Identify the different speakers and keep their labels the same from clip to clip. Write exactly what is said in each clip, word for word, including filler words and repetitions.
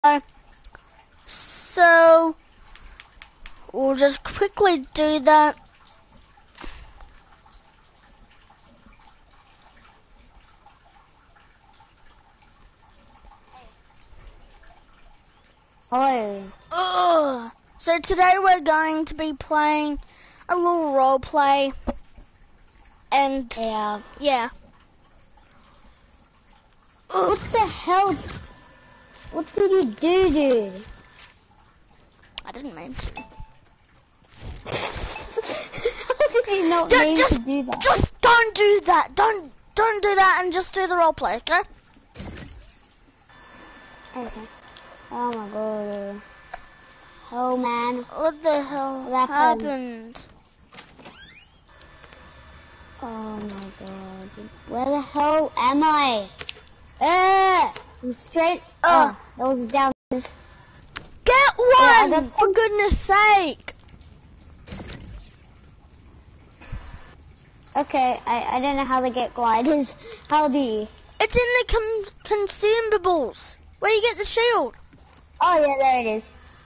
Speaker 1: Uh, so we'll just quickly do that.
Speaker 2: Hello.
Speaker 1: Ugh. So today we're going to be playing a little role play, and
Speaker 2: Yeah.
Speaker 1: yeah.
Speaker 2: What the hell? What did you do, dude?
Speaker 1: I didn't mean to.
Speaker 2: How did you not
Speaker 1: Ju-
Speaker 2: mean
Speaker 1: just,
Speaker 2: to do that?
Speaker 1: just don't do that. Don't don't do that, and just do the role play, okay?
Speaker 2: Okay. Oh my god. Oh man.
Speaker 1: What the hell
Speaker 2: What happened?
Speaker 1: happened?
Speaker 2: Oh my god. Where the hell am I? Uh, I'm straight.
Speaker 1: Uh.
Speaker 2: Oh, that was down.
Speaker 1: Get
Speaker 2: I
Speaker 1: one,
Speaker 2: got
Speaker 1: for
Speaker 2: some-
Speaker 1: goodness sake.
Speaker 2: Okay, I, I don't know how to get gliders. How do you?
Speaker 1: It's in the com- consumables, where you get the shield.
Speaker 2: Oh yeah, there it is.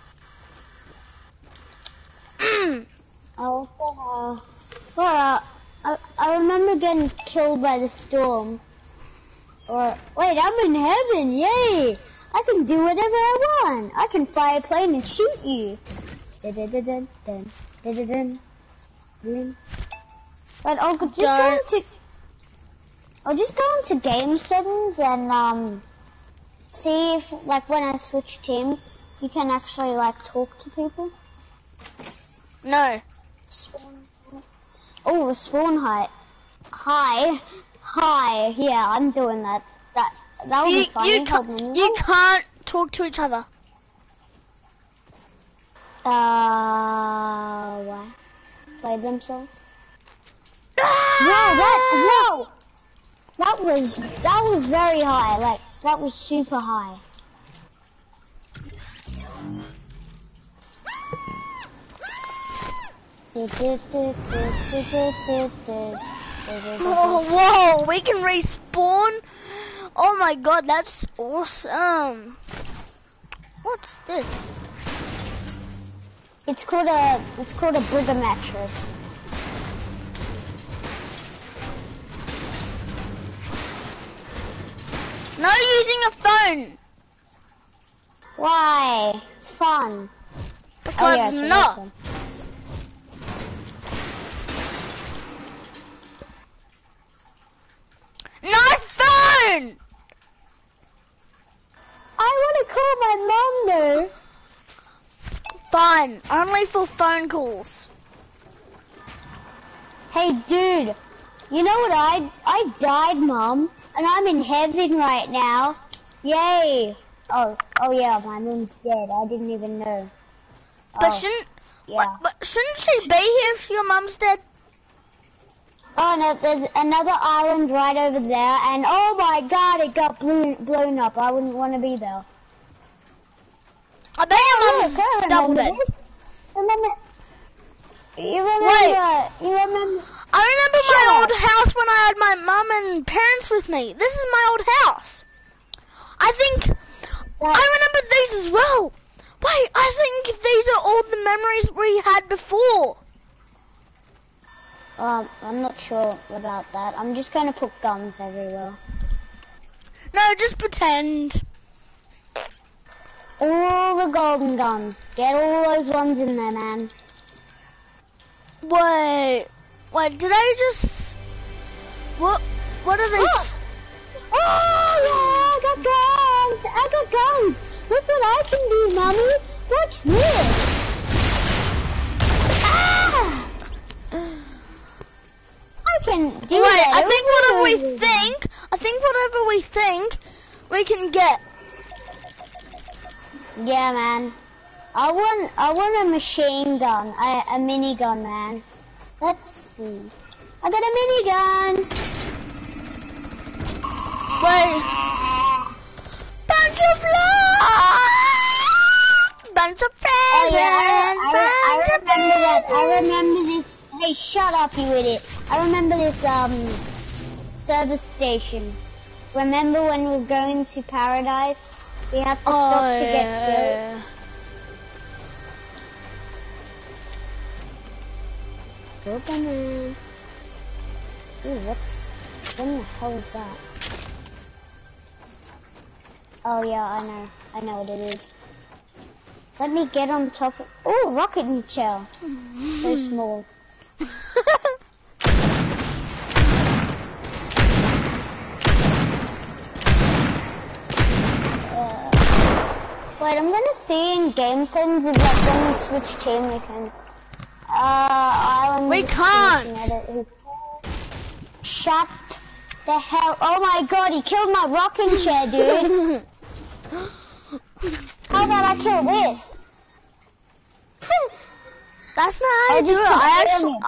Speaker 2: Oh, what the hell? Alright, I, I remember getting killed by the storm. Or, wait, I'm in heaven, yay! I can do whatever I want. I can fly a plane and shoot you. Dun-dun-dun-dun, dun-dun-dun-dun, dun. But I'll go- just go
Speaker 1: Don't.
Speaker 2: into... I'll just go into game settings and, um... see if, like, when I switch team, you can actually, like, talk to people.
Speaker 1: No.
Speaker 2: Spawn. Oh, the spawn height. Hi. Hi. Yeah, I'm doing that. That that would
Speaker 1: You,
Speaker 2: be funny.
Speaker 1: you,
Speaker 2: Help
Speaker 1: can't,
Speaker 2: me.
Speaker 1: you can't talk to each other.
Speaker 2: Uh, what? Play themselves? Whoa,
Speaker 1: Ah!
Speaker 2: that, whoa! That was, that was very high. Like, that was super high.
Speaker 1: Oh, whoa, we can respawn? Oh my god, that's awesome. What's this?
Speaker 2: It's called a, it's called a Brigger mattress.
Speaker 1: No using a phone.
Speaker 2: Why? It's fun.
Speaker 1: Because
Speaker 2: Oh, yeah, it's a
Speaker 1: no.
Speaker 2: weapon.
Speaker 1: No phone!
Speaker 2: I want to call my mom though.
Speaker 1: Fine, only for phone calls.
Speaker 2: Hey dude, you know what I I died, Mom, and I'm in heaven right now. Yay! Oh, oh yeah, my mom's dead. I didn't even know.
Speaker 1: But
Speaker 2: Oh,
Speaker 1: shouldn't
Speaker 2: yeah.
Speaker 1: but, but shouldn't she be here if your mum's dead?
Speaker 2: Oh no, there's another island right over there, and oh my god, it got blown blown up. I wouldn't want to be there.
Speaker 1: I bet your
Speaker 2: Look,
Speaker 1: mum's
Speaker 2: I
Speaker 1: double
Speaker 2: remember
Speaker 1: dead.
Speaker 2: this. Remember? You remember?
Speaker 1: Wait.
Speaker 2: You remember?
Speaker 1: I remember
Speaker 2: Shut
Speaker 1: my
Speaker 2: up.
Speaker 1: old house when I had my mum and parents with me. This is my old house. I think I remember these as well. Wait, I think these are all the memories we had before.
Speaker 2: Um, I'm not sure about that. I'm just gonna put guns everywhere.
Speaker 1: No, just pretend.
Speaker 2: All the golden guns. Get all those ones in there, man.
Speaker 1: Wait, wait, did I just... What, what are these?
Speaker 2: Oh! Oh, yeah, I got guns! I got guns! Look what I can do, Mommy! Watch this! Ah! I can do
Speaker 1: Wait,
Speaker 2: that.
Speaker 1: I think whatever we
Speaker 2: Ooh.
Speaker 1: think, I think whatever we think, we can get.
Speaker 2: Yeah, man. I want, I want a machine gun, a, a minigun, man. Let's see. I got a minigun.
Speaker 1: Wait. Bunch of love! Bunch of
Speaker 2: Oh
Speaker 1: presents!
Speaker 2: yeah, I, I,
Speaker 1: bunch
Speaker 2: I
Speaker 1: of
Speaker 2: remember that. I
Speaker 1: presents.
Speaker 2: remember this. Hey, shut up, you idiot. I remember this um service station. Remember when we were going to Paradise? We have to
Speaker 1: Oh,
Speaker 2: stop to
Speaker 1: yeah,
Speaker 2: get killed.
Speaker 1: yeah.
Speaker 2: Superman. Ooh, what's... What the hell is that? Oh yeah, I know. I know what it is. Let me get on top of... Ooh, rocket shell. So small. uh, wait, I'm gonna see in game settings if like when we switch team we can... Uh, Island...
Speaker 1: We can't!
Speaker 2: Shut the hell... Oh my god, he killed my rocking chair, dude! How about I kill this?
Speaker 1: That's not how
Speaker 2: I
Speaker 1: you do it.
Speaker 2: just
Speaker 1: I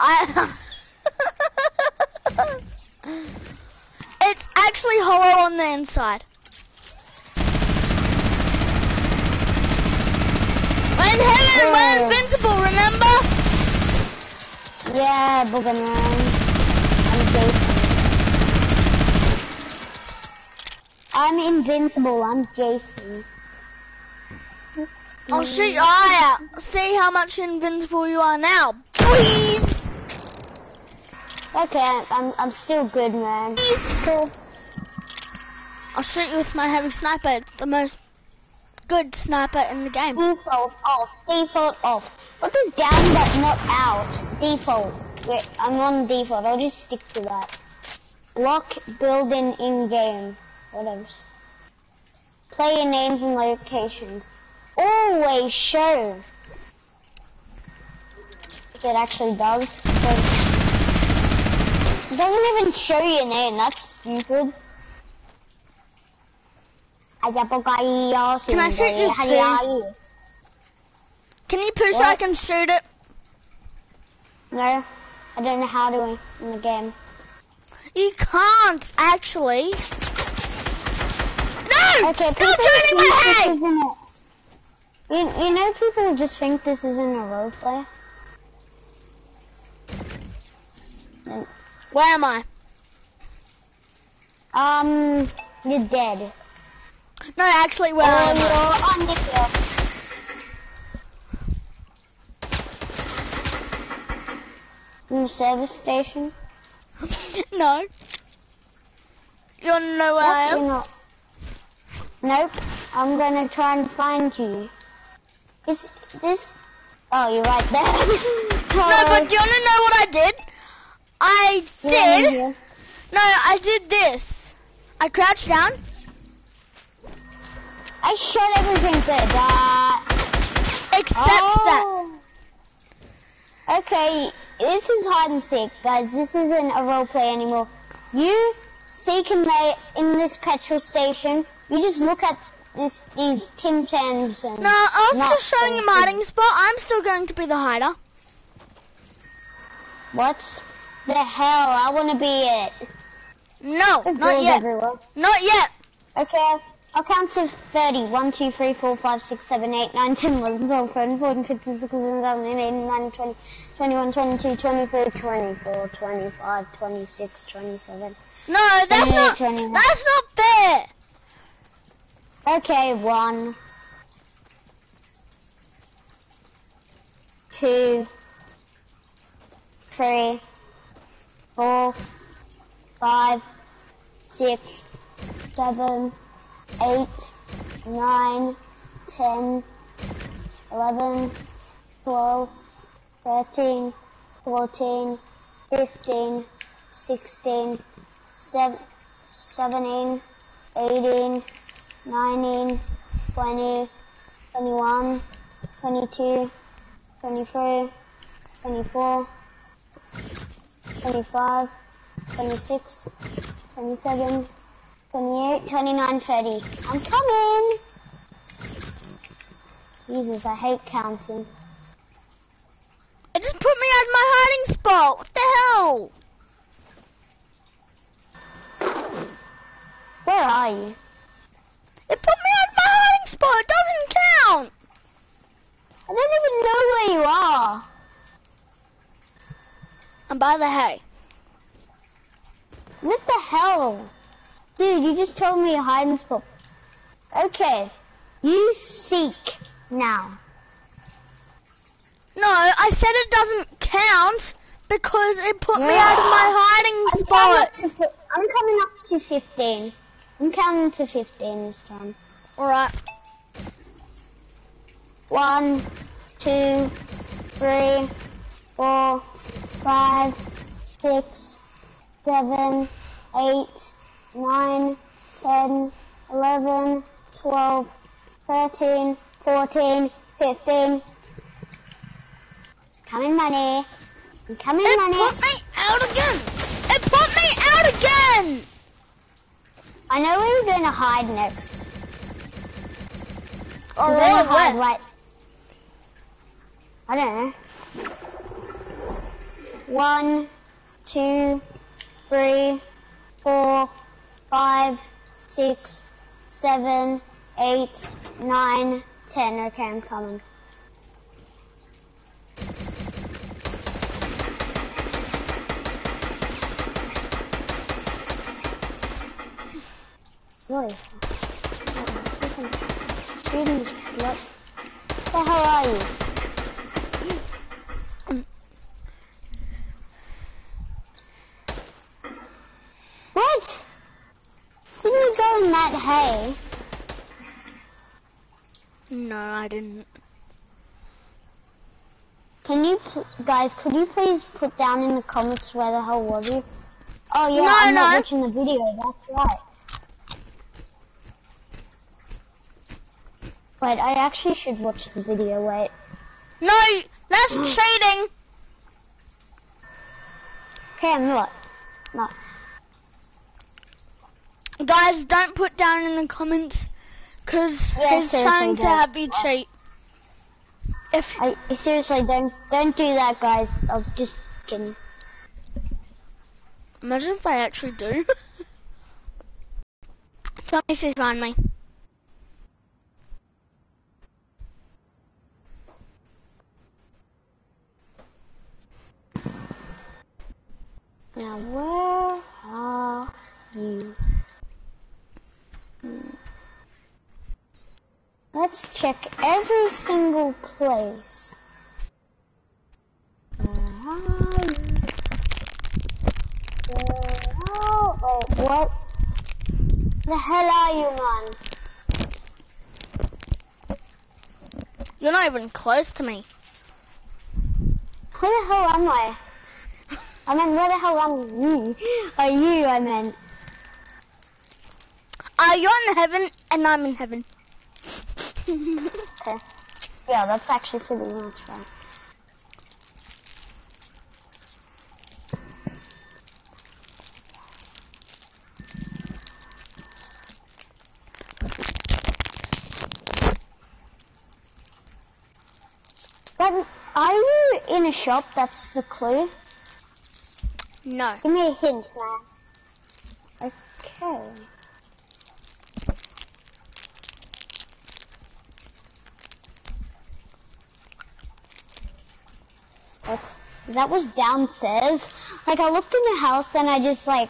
Speaker 2: put
Speaker 1: actually... I... It's actually hollow on the inside. We're in heaven,
Speaker 2: Yeah.
Speaker 1: we're invincible, remember?
Speaker 2: Yeah, Boogerman. I'm Jason. I'm invincible, I'm Jason.
Speaker 1: I'll shoot your eye out. See how much invincible you are now. Please!
Speaker 2: Okay, I'm I'm still good, man.
Speaker 1: Please! I'll shoot you with my heavy sniper. It's the most good sniper in the game.
Speaker 2: Default off, default off. What does down but not out? Default. Wait, I'm on default, I'll just stick to that. Lock building in game. Whatever. Player names and locations. Always show. If it actually does. Because it doesn't even show your name, that's stupid.
Speaker 1: Can I shoot you, too? Can you push so I can shoot it?
Speaker 2: No, I don't know how to in the game.
Speaker 1: You can't, actually. No!
Speaker 2: Okay,
Speaker 1: Stop shooting my head!
Speaker 2: You, you know people just think this isn't a roleplay?
Speaker 1: Where am I?
Speaker 2: Um, you're dead.
Speaker 1: No, actually, where
Speaker 2: oh,
Speaker 1: am I?
Speaker 2: you're on the hill. In the service station?
Speaker 1: No. You want to know where
Speaker 2: Yep,
Speaker 1: I am?
Speaker 2: You're not. Nope. I'm gonna try and find you. Is this? Oh, you're right there.
Speaker 1: No, but do you want to know what I did? I did. No, I did this. I crouched down.
Speaker 2: I shot everything there. That.
Speaker 1: Except that.
Speaker 2: Okay, this is hide and seek, guys. This isn't a roleplay anymore. You seek in the in this petrol station. You just look at this these Tim Tams and.
Speaker 1: No, I was just showing you my hiding spot. I'm still going to be the hider.
Speaker 2: What the hell? I want to be it.
Speaker 1: No,
Speaker 2: There's
Speaker 1: not
Speaker 2: girls
Speaker 1: yet.
Speaker 2: everywhere.
Speaker 1: Not yet.
Speaker 2: Okay, I'll count to thirty. one, two, three, four, five, six, seven, eight, nine, ten, eleven, twelve, thirteen, fourteen, fifteen, sixteen, seventeen, eighteen, nineteen, twenty, twenty-one, twenty-two, twenty-three, twenty-four, twenty-five, twenty-six, twenty-seven.
Speaker 1: No, that's not.
Speaker 2: twenty-nine.
Speaker 1: That's not fair.
Speaker 2: Okay, one, two, three, four, five, six, seven, eight, nine, ten, eleven, twelve, thirteen, fourteen, fifteen, sixteen, seventeen, eighteen, nineteen, twenty, twenty-one, twenty-two, twenty-three, twenty-four, twenty-five, twenty-six, twenty-seven, twenty-eight, twenty-nine, thirty. I'm coming! Jesus, I hate counting.
Speaker 1: It just put me out of my hiding spot. What the hell?
Speaker 2: Where are you?
Speaker 1: It put me out of my hiding spot. It doesn't count.
Speaker 2: I don't even know where you are.
Speaker 1: I'm by the hay.
Speaker 2: What the hell? Dude, you just told me a hiding spot. Okay, You seek now.
Speaker 1: No, I said it doesn't count because it put me
Speaker 2: Yeah.
Speaker 1: out of my hiding
Speaker 2: I'm
Speaker 1: spot.
Speaker 2: coming, up to, I'm coming up to fifteen. I'm counting to fifteen this time.
Speaker 1: Alright.
Speaker 2: One, two, three, four, five, six, seven, eight, nine, ten, eleven, twelve, thirteen, fourteen, fifteen. Coming money. I'm coming
Speaker 1: It
Speaker 2: money.
Speaker 1: put me out again. It put me out again.
Speaker 2: I know we were going to hide next.
Speaker 1: Oh,
Speaker 2: We're
Speaker 1: really?
Speaker 2: gonna hide
Speaker 1: Where?
Speaker 2: right. I don't know. One, two, three, four, five, six, seven, eight, nine, ten. Okay, I'm coming. What is What the hell are you? What? Didn't you go in that hay?
Speaker 1: No, I didn't.
Speaker 2: Can you, pl- guys, could you please put down in the comments where the hell was you? Oh yeah,
Speaker 1: No,
Speaker 2: I'm not
Speaker 1: no.
Speaker 2: watching the video, that's right. Wait, I actually should watch the video, wait.
Speaker 1: No, that's cheating.
Speaker 2: Okay, I'm not. Not.
Speaker 1: Guys, don't put down in the comments because
Speaker 2: Yeah,
Speaker 1: he's
Speaker 2: seriously,
Speaker 1: trying to
Speaker 2: don't.
Speaker 1: have you cheat. If
Speaker 2: I, seriously, don't, don't do that, guys. I was just kidding.
Speaker 1: Imagine if I actually do. Tell me if you find me.
Speaker 2: Now, where are you? Hmm. Let's check every single place. Where are you? Where are... Oh, what? The hell are you, man?
Speaker 1: You're not even close to me.
Speaker 2: Where the hell am I? I mean, where the hell am you? Are you, I meant.
Speaker 1: Uh, you're in heaven and I'm in heaven.
Speaker 2: Okay. Yeah, that's actually pretty much right. But are you in a shop? That's the clue.
Speaker 1: No.
Speaker 2: Give me a hint, man. Okay. That's, that was downstairs. Like, I looked in the house and I just, like,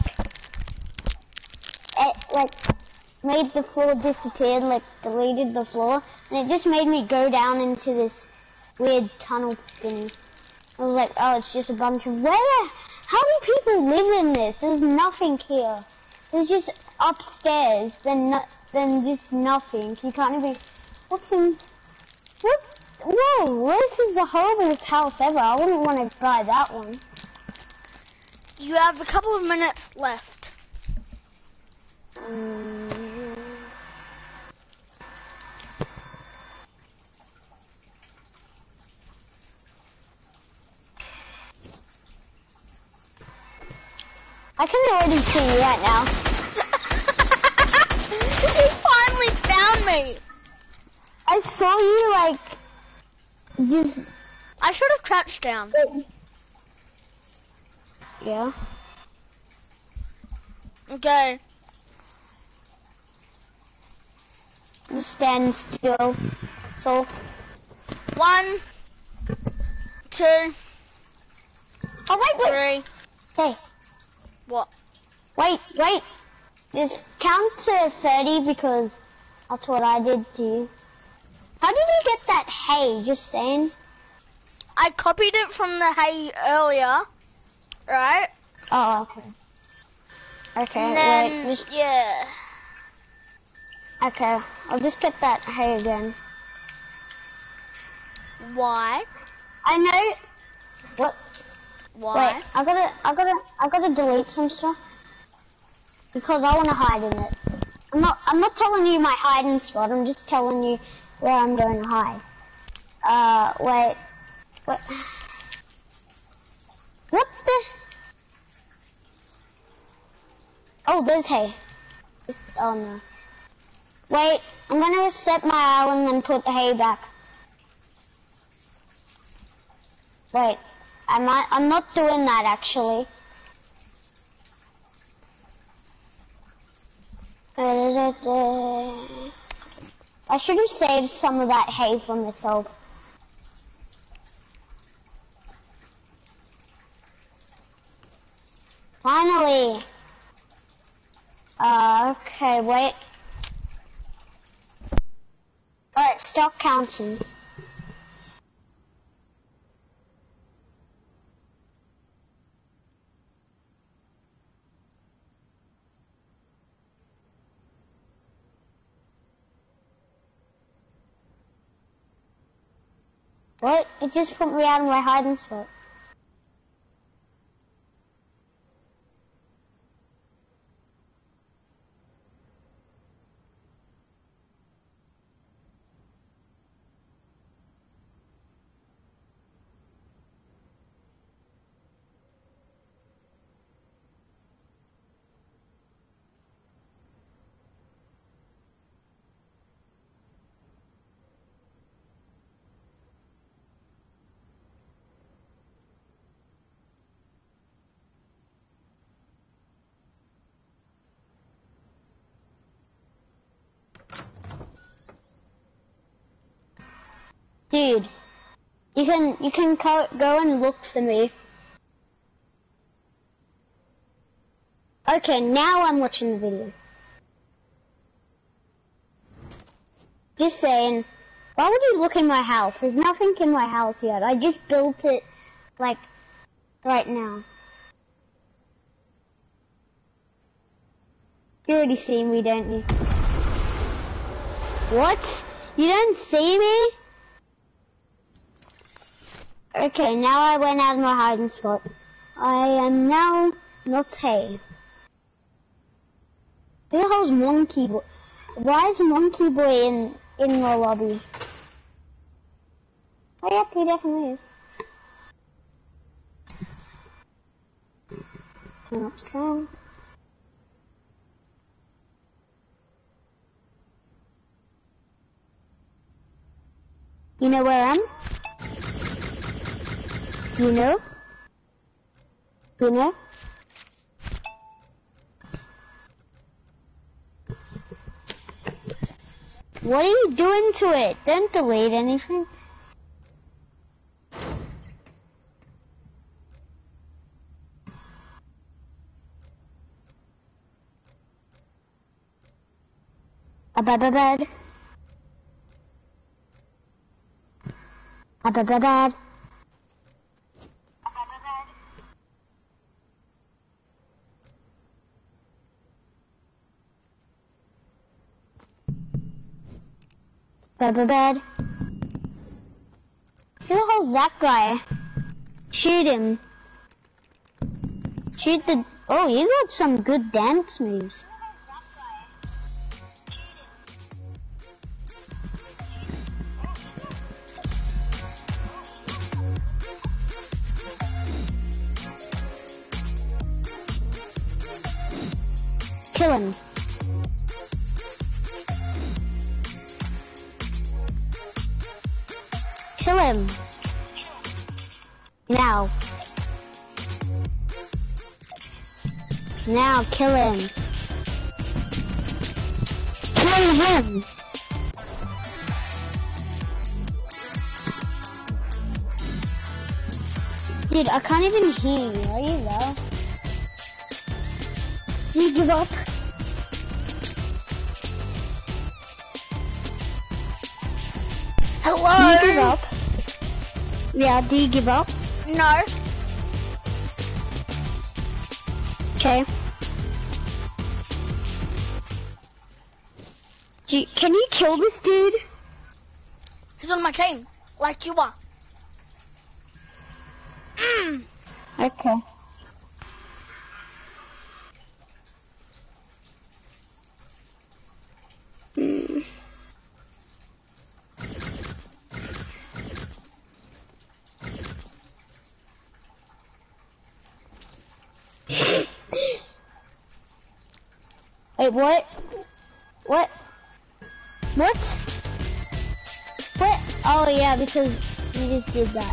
Speaker 2: it, like, made the floor disappear, like, deleted the floor. And it just made me go down into this weird tunnel thing. I was like, oh, it's just a bunch of... Where? How do people live in this? There's nothing here. There's just upstairs, then no, then just nothing. You can't even... What's in... What? Whoa, this is the horriblest house ever. I wouldn't want to buy that one.
Speaker 1: You have a couple of minutes left.
Speaker 2: Mm. I can already see you right now.
Speaker 1: You finally found me.
Speaker 2: I saw you like just.
Speaker 1: I should have crouched down.
Speaker 2: Yeah.
Speaker 1: Okay.
Speaker 2: Just stand still. So.
Speaker 1: One, two,
Speaker 2: Oh wait, wait.
Speaker 1: three.
Speaker 2: Hey,
Speaker 1: What?
Speaker 2: wait, wait. Just count to thirty because that's what I did to you. How did you get that hay? Just saying.
Speaker 1: I copied it from the hay earlier, right?
Speaker 2: Oh, okay. Okay,
Speaker 1: And then,
Speaker 2: wait. Just,
Speaker 1: yeah.
Speaker 2: okay, I'll just get that hay again.
Speaker 1: Why?
Speaker 2: I know. What?
Speaker 1: Why?
Speaker 2: Wait, I gotta, I gotta, I gotta delete some stuff because I wanna hide in it. I'm not, I'm not telling you my hiding spot. I'm just telling you where I'm going to hide. Uh, wait, what? What the? Oh, there's hay. Oh no. Wait, I'm gonna reset my island and put hay back. Wait, I'm not, I'm not doing that actually. I should have saved some of that hay for myself. Finally. Uh, okay, wait. Alright, stop counting. What? It just put me out of my hiding spot. Dude, you can you can co go and look for me. Okay, now I'm watching the video. Just saying, why would you look in my house? There's nothing in my house yet. I just built it, like, right now. You already see me, don't you? What? You don't see me? Okay, now I went out of my hiding spot. I am now not hay. Who the hell's Monkey Boy? Why is Monkey Boy in, in the lobby? Oh yeah, he definitely is. Turn up sound. You know where I am? You know? You know? What are you doing to it? Don't delete anything. A bad bad. A bad bad. Bad bad bad. Who the hell's that guy? Shoot him. Shoot the... Oh, you got some good dance moves. Kill him. Kill him. Now. Now, kill him. Kill him. Dude, I can't even hear you. Are you there? Did you give up?
Speaker 1: Hello?
Speaker 2: Do you give up? Yeah, do you give up?
Speaker 1: No.
Speaker 2: Okay. Do you, can you kill this dude?
Speaker 1: He's on my team, like you are. Mm.
Speaker 2: Okay. Hmm. Wait, what? What? What? What? Oh yeah, because you just did that.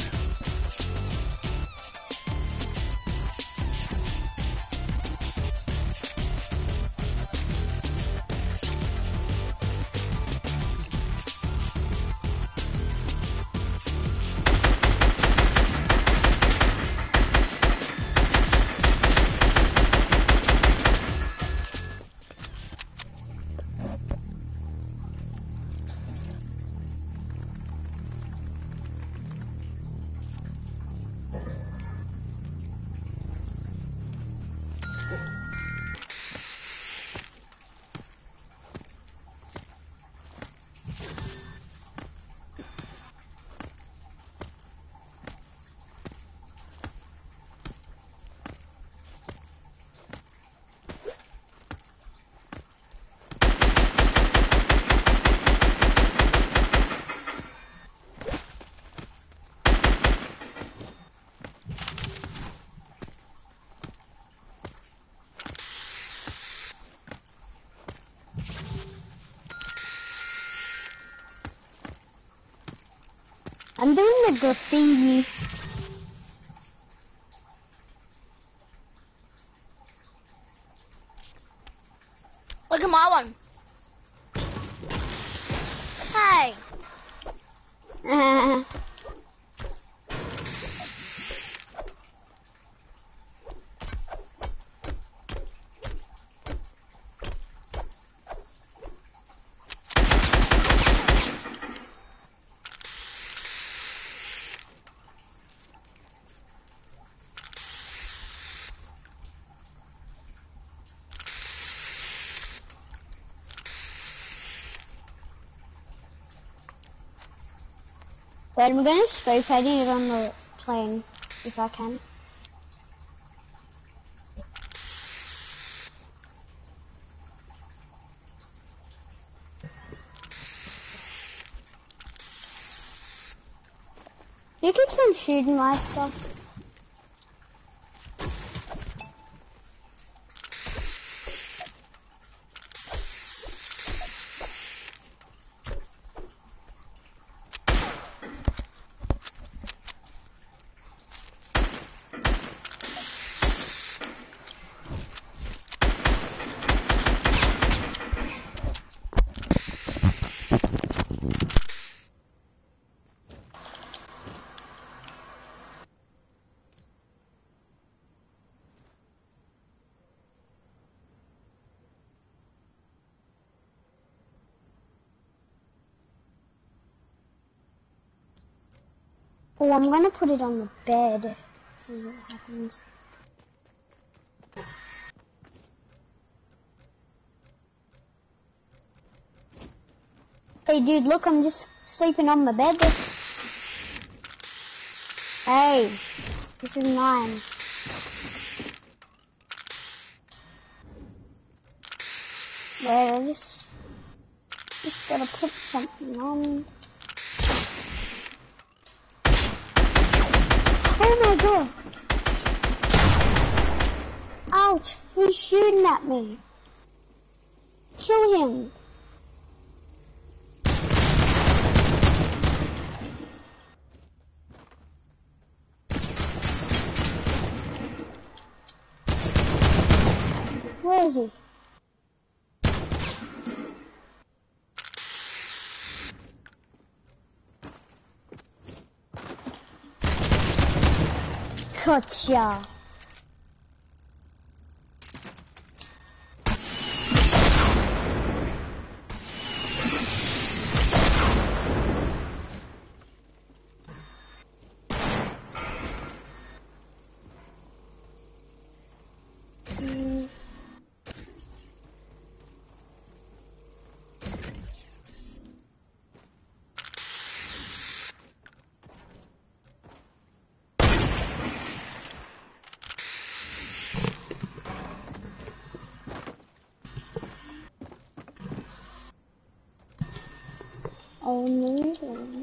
Speaker 2: I'm doing the graffiti.
Speaker 1: Look at my one. Hey.
Speaker 2: Uh, Wait, I'm gonna spray paint it on the plane, if I can. You keep on shooting my stuff. Oh, I'm gonna put it on the bed. See what happens. Hey dude, look, I'm just sleeping on the bed. Hey, this is mine. Wait, I just, just gotta put something on. Oh my god! Ouch! Who's shooting at me? Kill him! Where is he? Gotcha! amazing.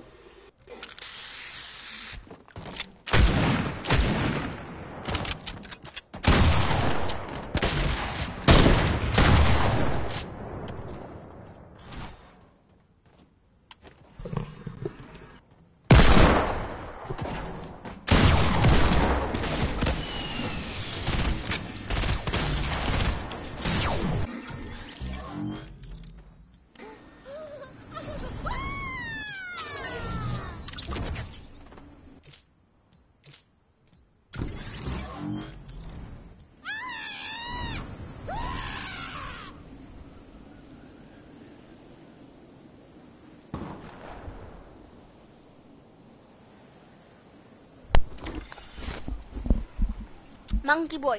Speaker 1: Monkey boy.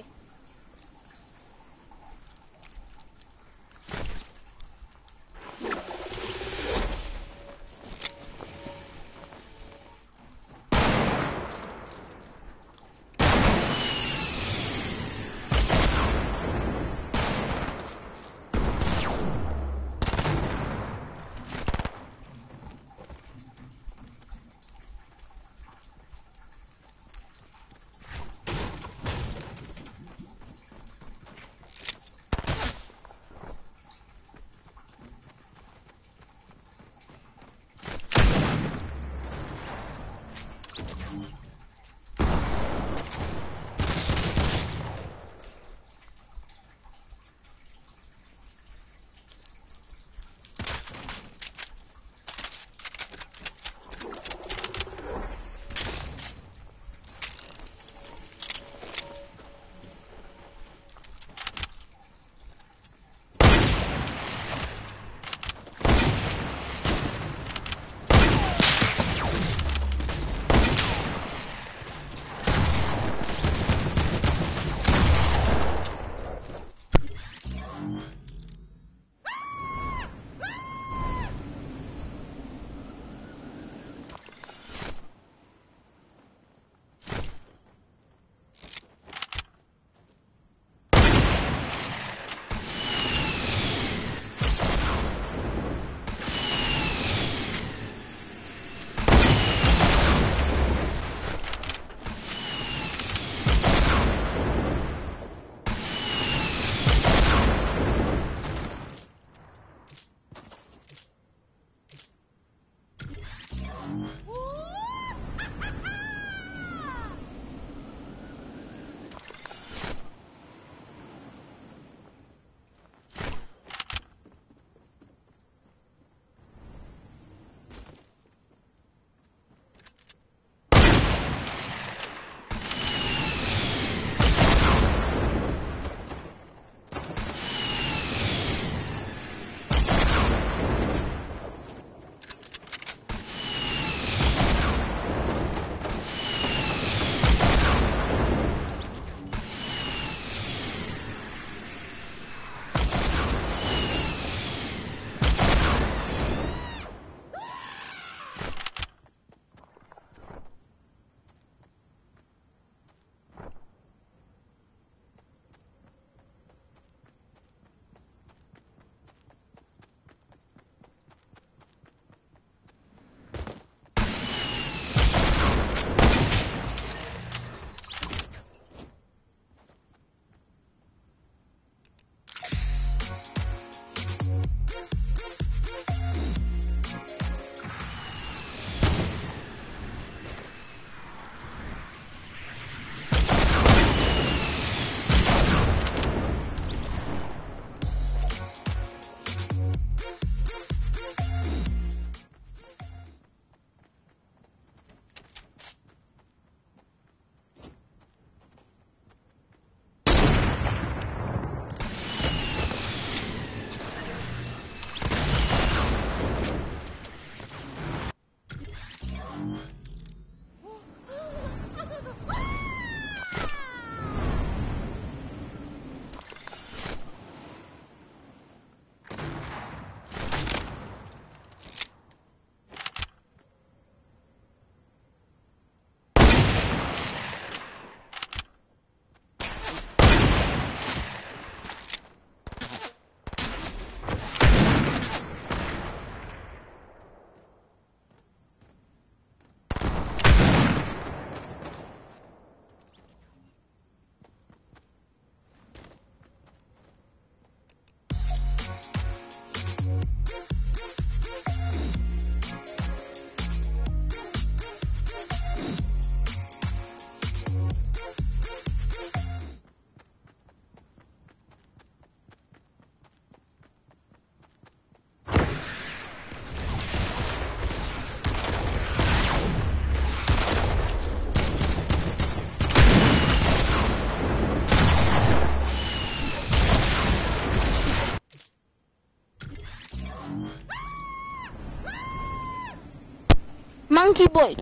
Speaker 1: monkey boy.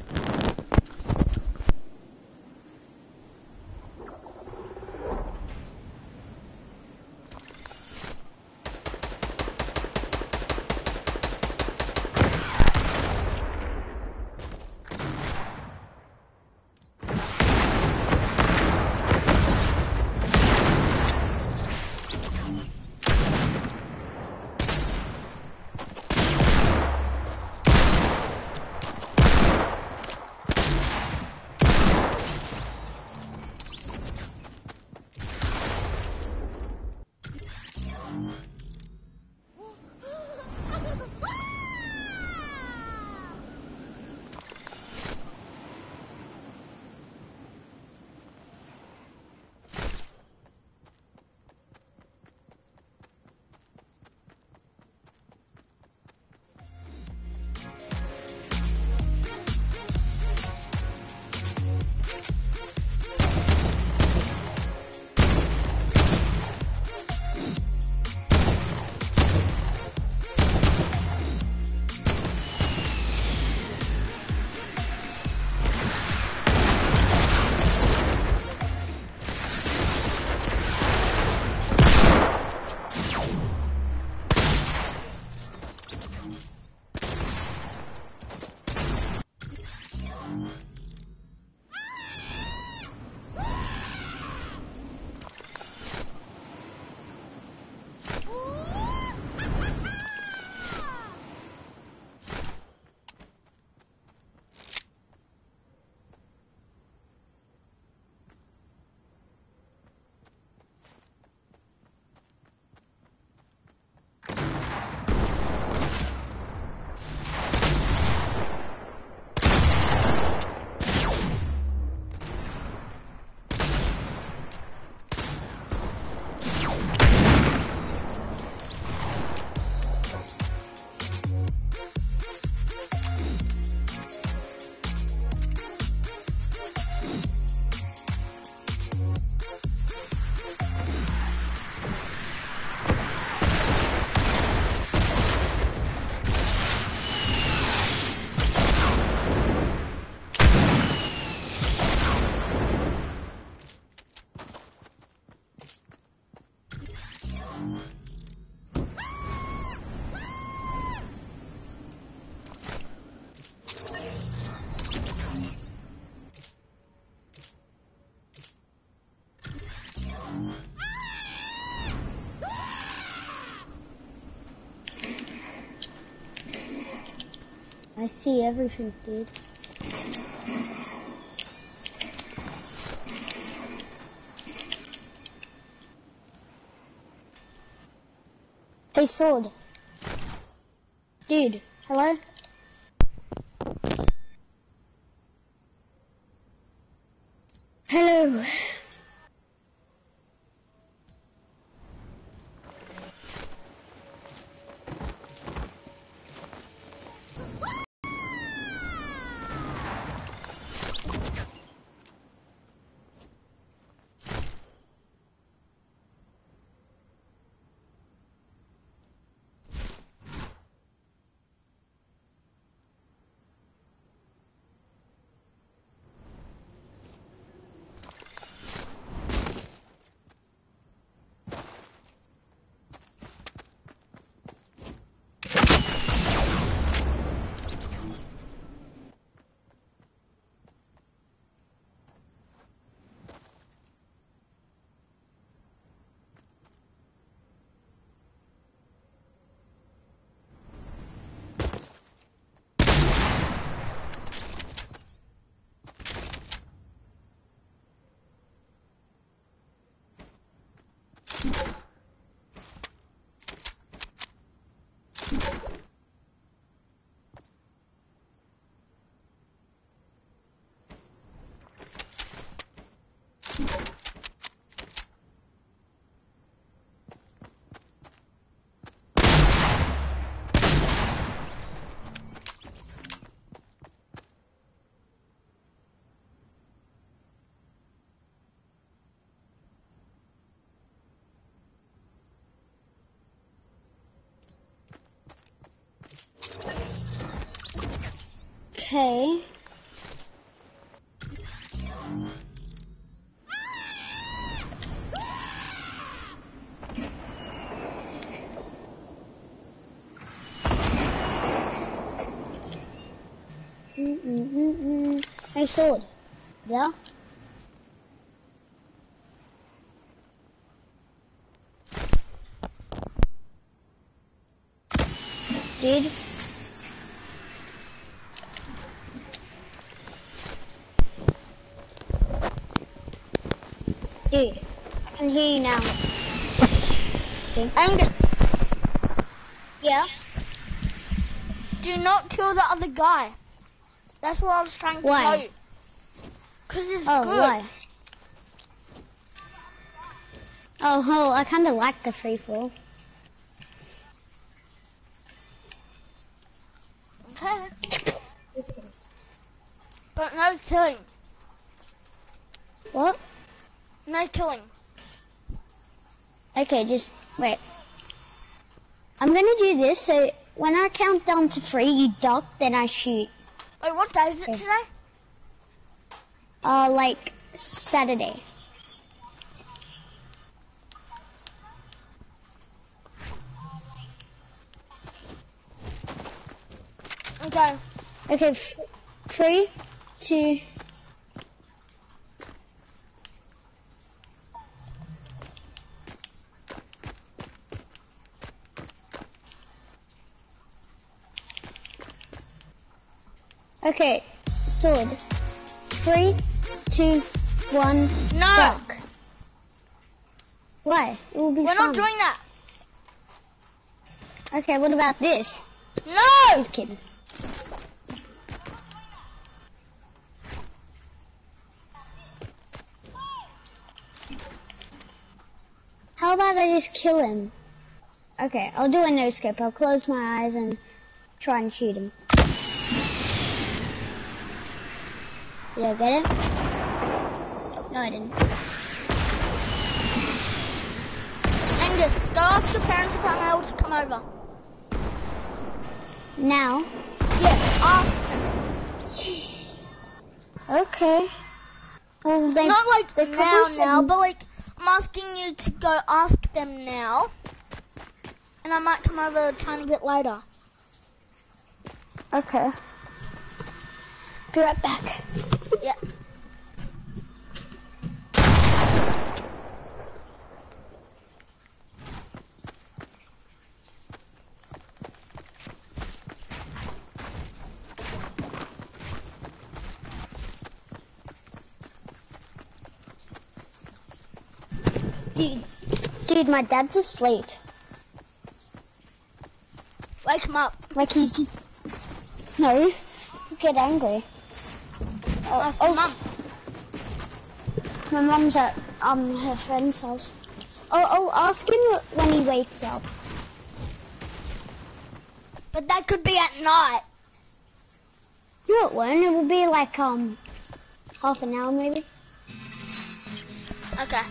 Speaker 2: I see everything, dude. Hey, sword. Dude, hello? Hello. Okay. Mm mm mm mm. Hey, sword. Yeah. Dude. Dude, I can hear you now. Okay.
Speaker 1: Angus,
Speaker 2: Yeah.
Speaker 1: do not kill the other guy. That's what I was trying to
Speaker 2: Why?
Speaker 1: tell you. Cause it's
Speaker 2: Oh,
Speaker 1: good.
Speaker 2: why? Oh, oh, I kind of like the free fall.
Speaker 1: Okay. But no killing.
Speaker 2: What?
Speaker 1: No killing.
Speaker 2: Okay, just wait. I'm gonna do this so when I count down to three, you duck, then I shoot.
Speaker 1: Wait, what day is it
Speaker 2: Okay.
Speaker 1: today?
Speaker 2: Uh, like Saturday.
Speaker 1: Okay.
Speaker 2: Okay, f- three, two. Okay, sword. Three, two, one.
Speaker 1: No.
Speaker 2: Duck. Why? It will be
Speaker 1: We're
Speaker 2: fun.
Speaker 1: not doing that.
Speaker 2: Okay, what about this?
Speaker 1: No.
Speaker 2: Just kidding. How about I just kill him? Okay, I'll do a no scope. I'll close my eyes and try and shoot him. Did I get it? No, I didn't.
Speaker 1: Angus, go ask your parents if I'm able to come over.
Speaker 2: Now?
Speaker 1: Yes, ask them.
Speaker 2: Okay. Well, they,
Speaker 1: Not like
Speaker 2: they
Speaker 1: now,
Speaker 2: probably
Speaker 1: now,
Speaker 2: said-
Speaker 1: but like I'm asking you to go ask them now, and I might come over a tiny bit later.
Speaker 2: Okay. Be right back.
Speaker 1: Yeah.
Speaker 2: Dude, dude, my dad's asleep.
Speaker 1: Wake him up.
Speaker 2: Like he's just... No. He'll get angry. Oh,
Speaker 1: Ask
Speaker 2: oh,
Speaker 1: your mum.
Speaker 2: My mum's at um her friend's house. Oh, oh, ask him when he wakes up.
Speaker 1: But that could be at night.
Speaker 2: No, it won't. It will be like um half an hour maybe.
Speaker 1: Okay.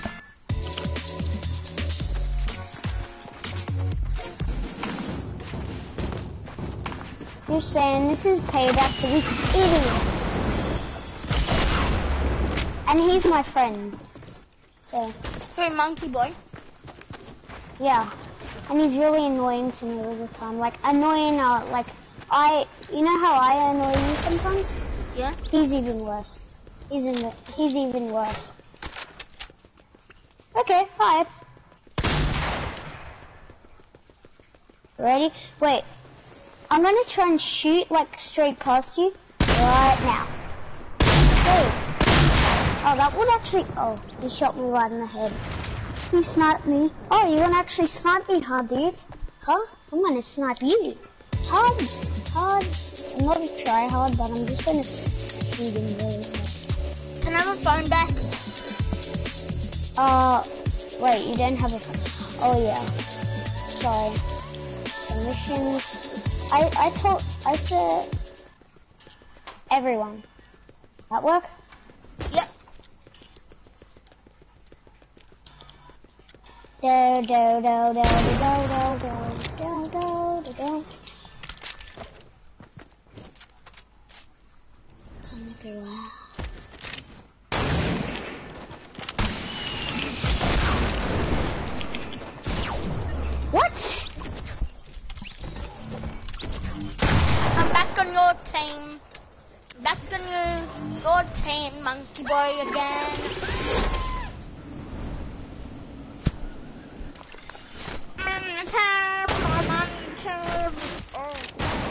Speaker 2: You're saying this is payback for this idiot. And he's my friend. So,
Speaker 1: Who, Monkey Boy?
Speaker 2: yeah. And he's really annoying to me all the time. Like, annoying, uh, like, I, you know how I annoy you sometimes?
Speaker 1: Yeah.
Speaker 2: He's even worse. He's in the, he's even worse. Okay, hi. Ready? Wait. I'm gonna try and shoot, like, straight past you right now. Hey. Oh, that would actually... Oh, he shot me right in the head. He sniped me. Oh, you wanna actually snipe me, huh, dude? Huh? I'm gonna snipe you. Hard. Hard. I'm not a try hard, but I'm just gonna shoot him really hard.
Speaker 1: Can I have a phone back?
Speaker 2: Uh, wait, you don't have a phone. Oh, yeah. Sorry. Permissions. I, I told... I said... Everyone. That work?
Speaker 1: Yep.
Speaker 2: Do do do do do do do do do do do.
Speaker 1: monkey boy again. Oh.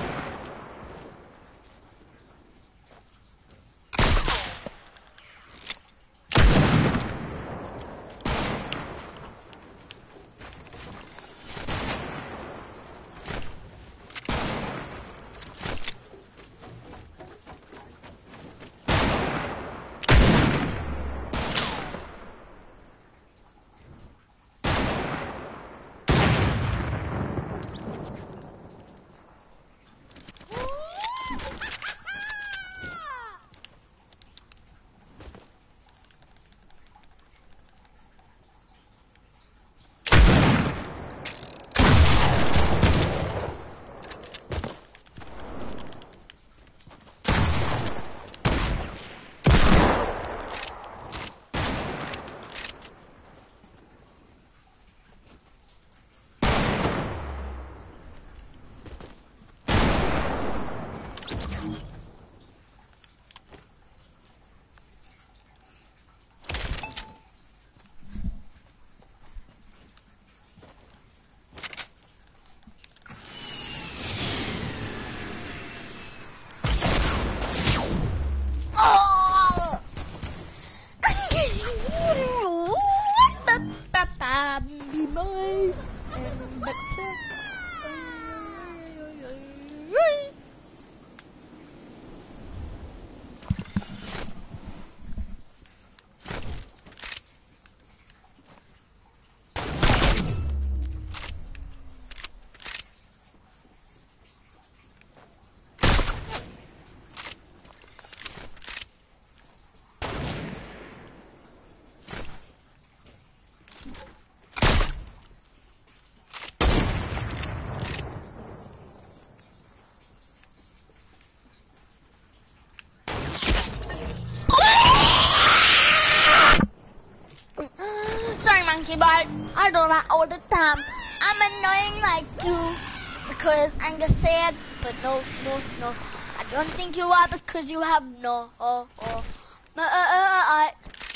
Speaker 1: But I do that all the time. I'm annoying like you because I'm just sad, but no, no, no. I don't think you are because you have no. Oh, oh. Uh, uh, uh, uh,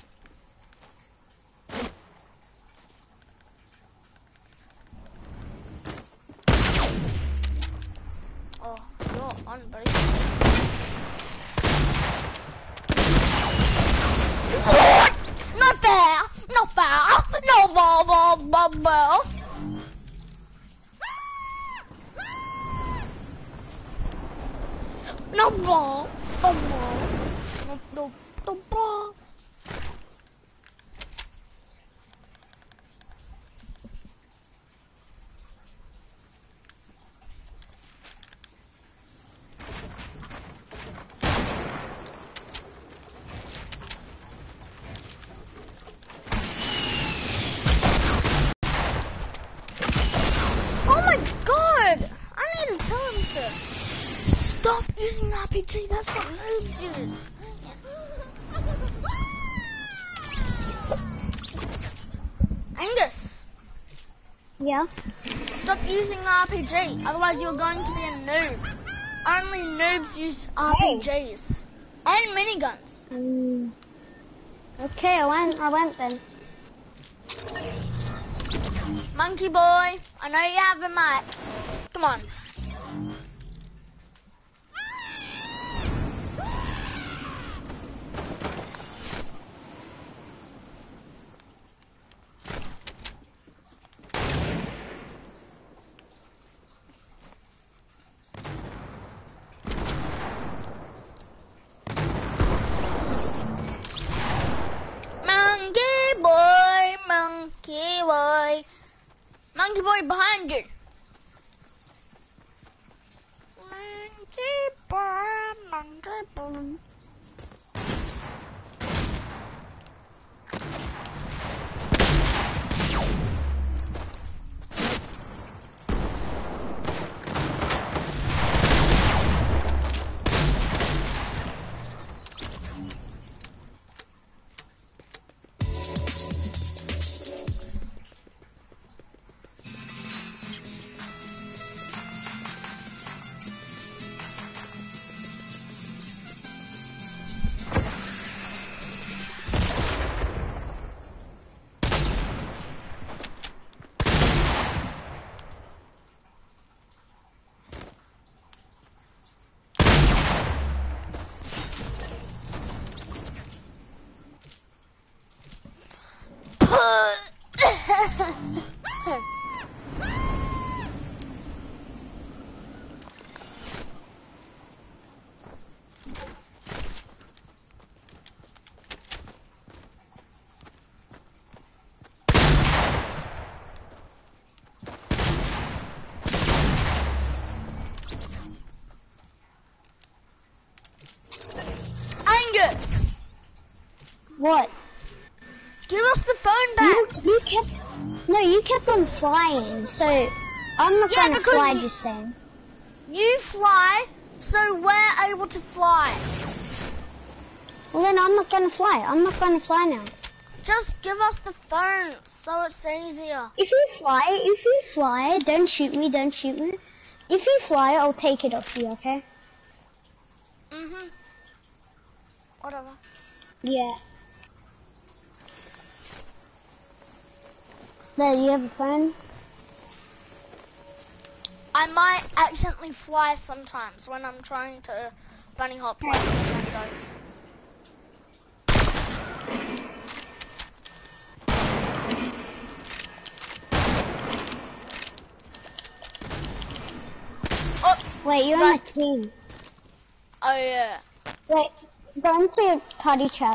Speaker 1: oh, you're on, buddy. Not fair! Not fair! No, ball, ball, ball, ball. No ball, no ball, no, no, no ball. Stop using R P G, that's what noobs use. Angus.
Speaker 2: Yeah?
Speaker 1: Stop using R P G, otherwise you're going to be a noob. Only noobs use R P Gs. Hey. And miniguns.
Speaker 2: Mm. Okay, I went, I went then.
Speaker 1: Monkey boy, I know you have a mic. Come on. Monkey boy, monkey boy behind you. Monkey boy, monkey boy.
Speaker 2: What?
Speaker 1: Give us the phone back.
Speaker 2: You, you kept, no, you kept on flying, so I'm not
Speaker 1: Yeah,
Speaker 2: going to
Speaker 1: because
Speaker 2: fly
Speaker 1: you-
Speaker 2: just saying.
Speaker 1: You fly, so we're able to fly.
Speaker 2: Well then I'm not going to fly. I'm not going to fly now.
Speaker 1: Just give us the phone, so it's easier.
Speaker 2: If you fly, if you fly, don't shoot me, don't shoot me. If you fly, I'll take it off you, okay?
Speaker 1: Mhm. Whatever.
Speaker 2: Yeah. There, do you have a phone?
Speaker 1: I might accidentally fly sometimes when I'm trying to bunny hop like my friend does. Oh,
Speaker 2: Wait, you're
Speaker 1: Right.
Speaker 2: on a team.
Speaker 1: oh yeah.
Speaker 2: Wait, go into your party chat.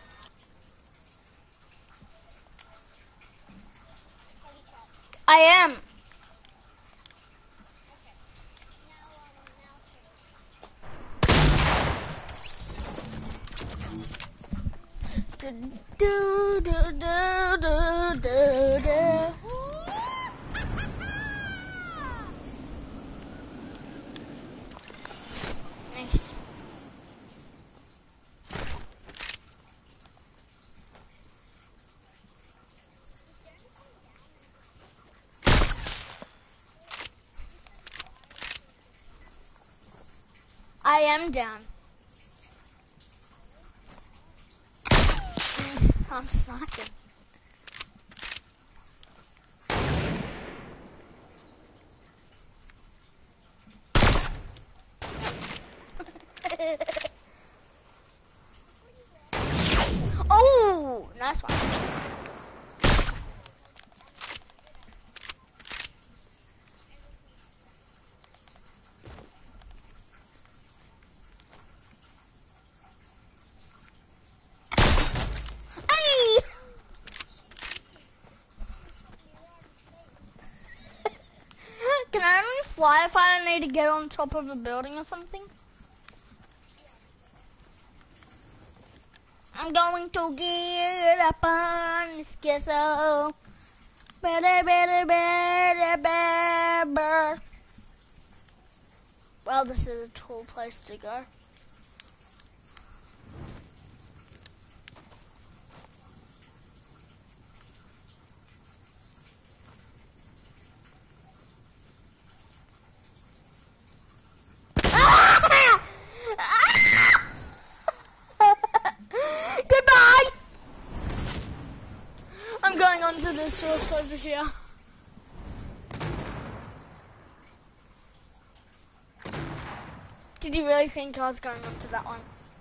Speaker 1: I am. Do, do, do, do, do, do, do. Nice. I am down. I'm sniping. Oh, nice one. Hey! Can I only fly if I need to get on top of a building or something? I'm going to get up on this castle. Better, better, better, better. Well, this is a cool place to go. Ah! Ah! Goodbye! I'm going on to this roof over here. Did you really think I was going on to that one?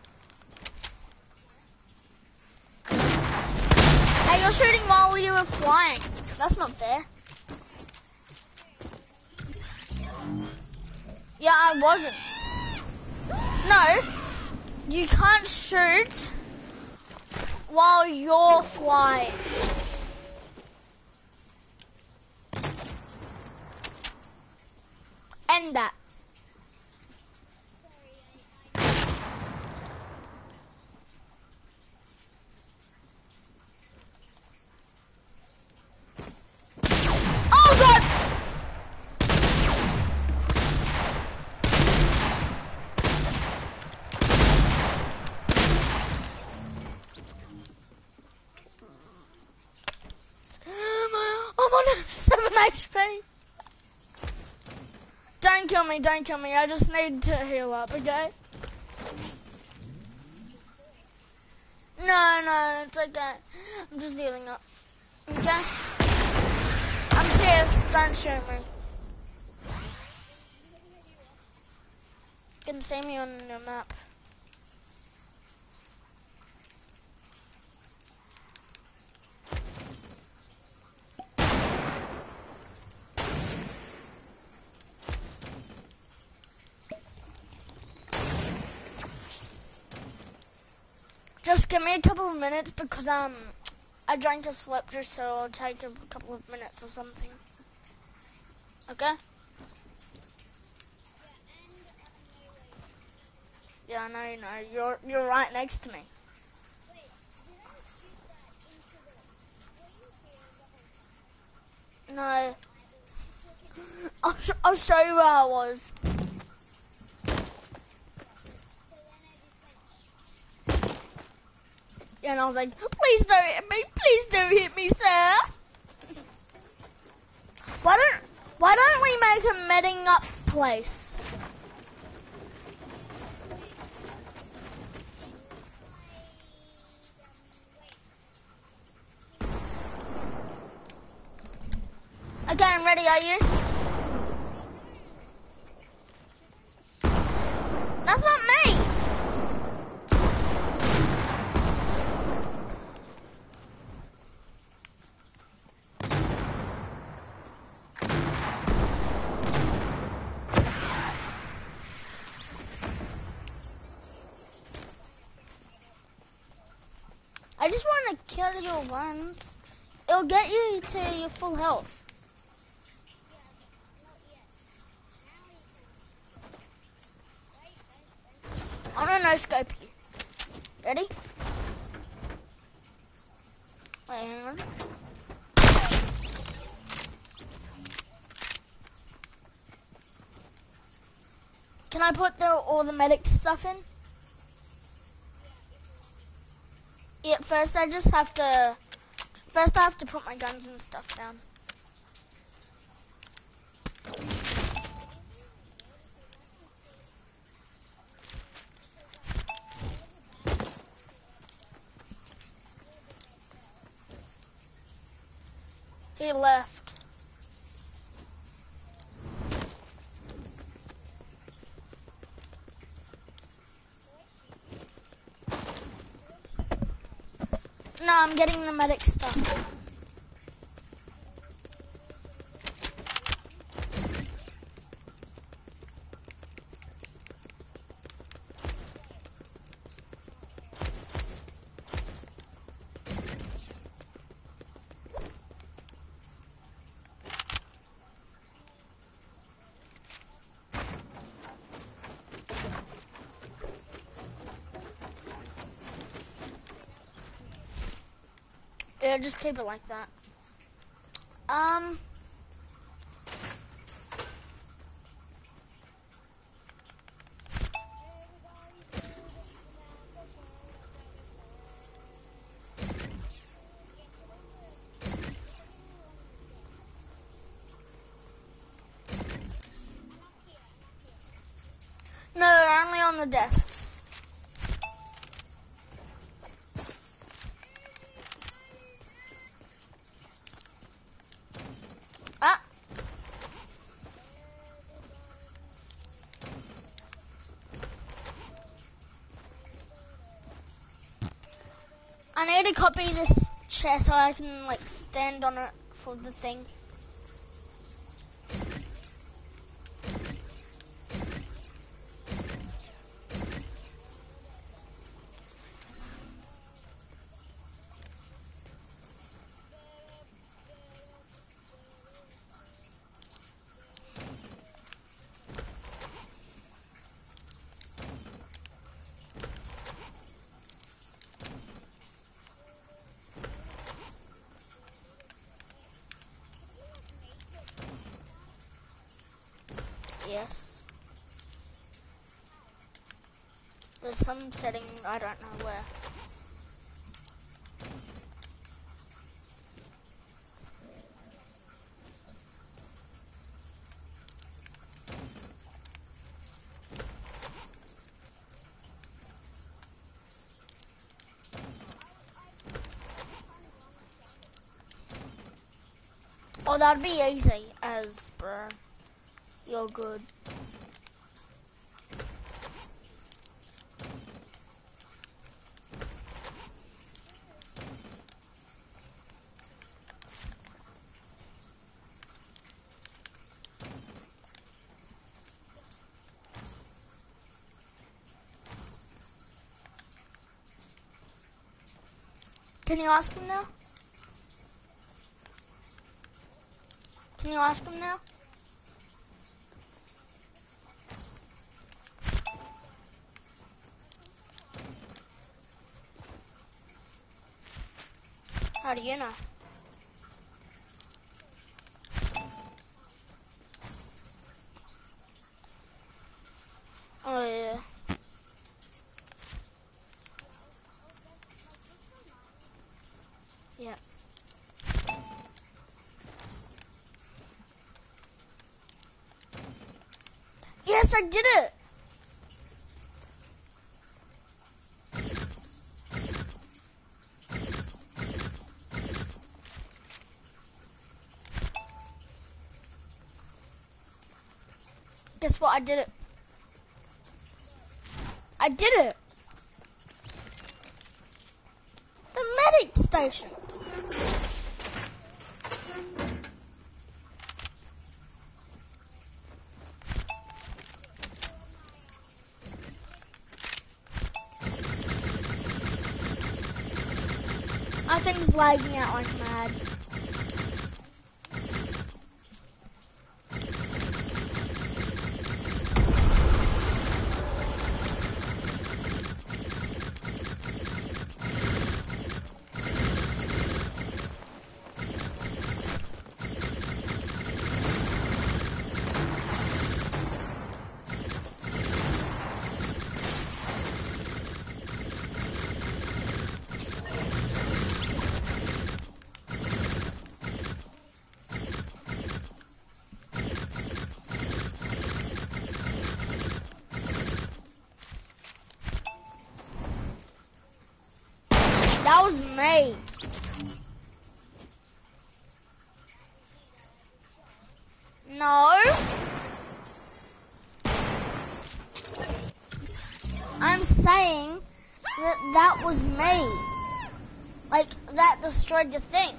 Speaker 1: Hey, you're shooting while you were flying. That's not fair. Yeah, I wasn't. No, you can't shoot while you're flying. End that. Oh god! I'm on seven H P. Don't kill me, don't kill me. I just need to heal up, okay? No, no, it's okay. I'm just healing up. Okay? I'm serious, don't shoot me. You can see me on the map. Just give me a couple of minutes because um I drank a slip juice, so it'll take a couple of minutes or something. Okay? Yeah, I know, you know. You're you're right next to me. No. I'll, sh I'll show you where I was. Yeah, and I was like, please don't hit me, please don't hit me, sir. Why don't Why don't we make a meeting up place? Okay, I'm ready. Are you? That's not me. I just want to kill you once. It'll get you to your full health. I'm gonna no scope you. Ready? Wait, hang on. Can I put the, all the medic stuff in? Yeah, first I just have to, first I have to put my guns and stuff down. He left. No, I'm getting the medic stuff. Yeah, just keep it like that. Um. No, only on the desks. Ah. I need to copy this chair so I can like stand on it for the thing. Yes. There's some setting, I don't know where. Oh, that'd be easy, as bro. You're good. Can you ask him now? Can you ask him now? How do you know? Yeah. Yes, I did it. Guess what? I did it. I did it. The medic station. I think it's lagging out like mad. That was me. No. I'm saying that that was me. Like, that destroyed the thing.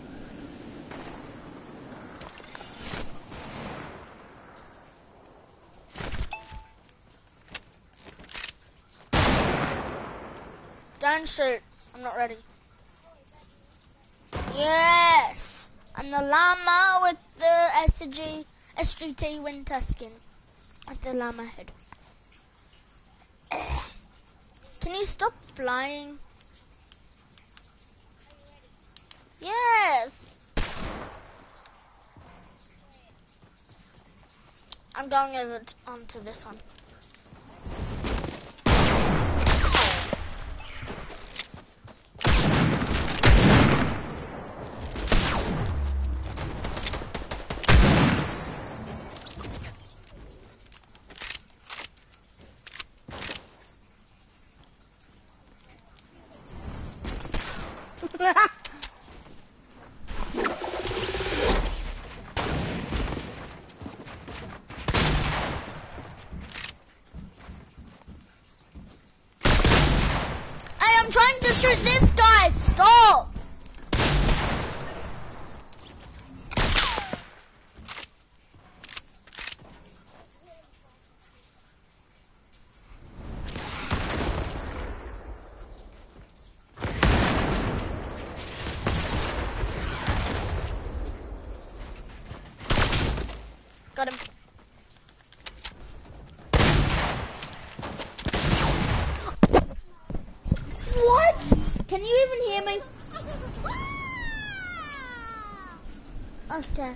Speaker 1: Don't shoot. I'm not ready. Yes! I'm the llama with the S G, S G T winter skin. With the llama head. Can you stop flying? Yes! I'm going over t onto this one. I'm trying to shoot this guy. Stop. Got him. What? Can you even hear me? Okay.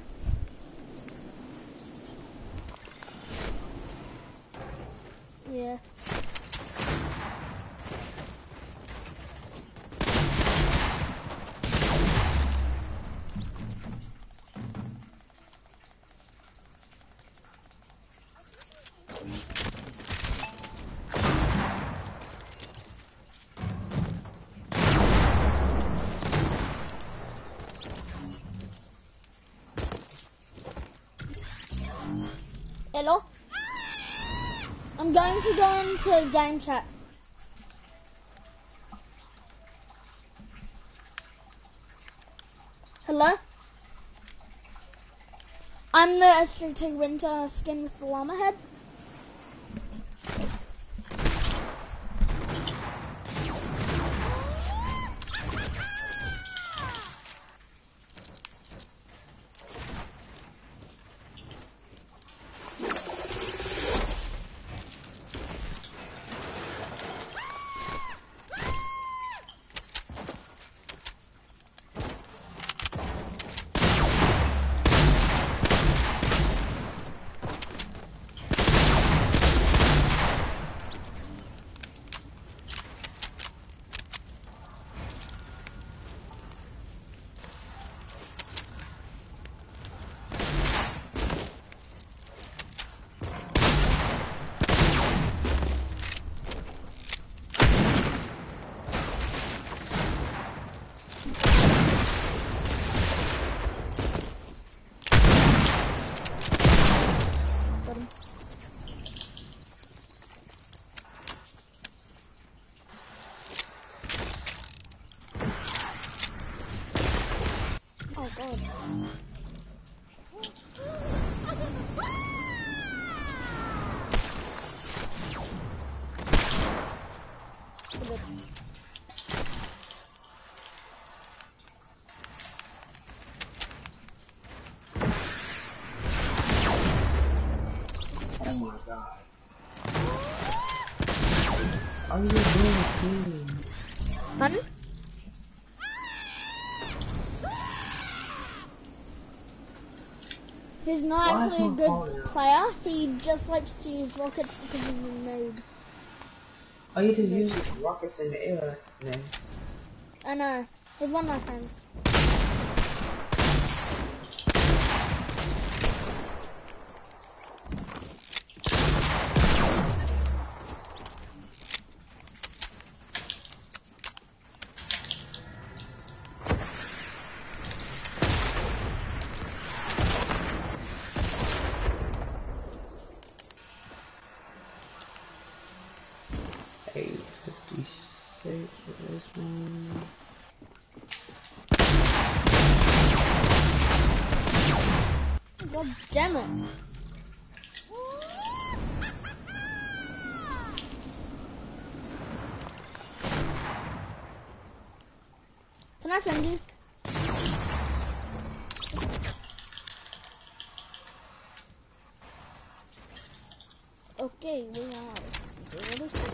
Speaker 1: Yes. Hello? I'm going to go into game chat. Hello? I'm the S G T winter skin with the llama head. god.
Speaker 3: Oh my god. Are you doing team?
Speaker 1: Pardon? He's not
Speaker 3: Why
Speaker 1: actually a
Speaker 3: is my
Speaker 1: good
Speaker 3: phone
Speaker 1: player. He just likes to use rockets because he's a noob.
Speaker 3: Oh, you just use rockets in the air, man.
Speaker 1: I know. He's one of my friends.
Speaker 3: eight fifty-six for this one.
Speaker 1: God damn it. Can I send you? Okay, we are zero seconds.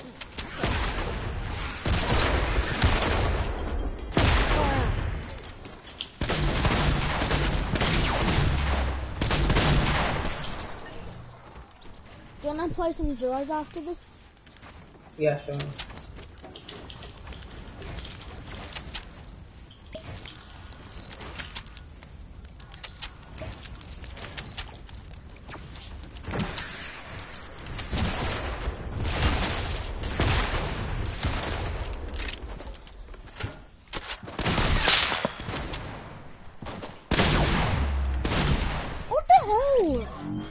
Speaker 1: Do you want to play some duos after this?
Speaker 3: Yeah, sure.
Speaker 1: What the hell?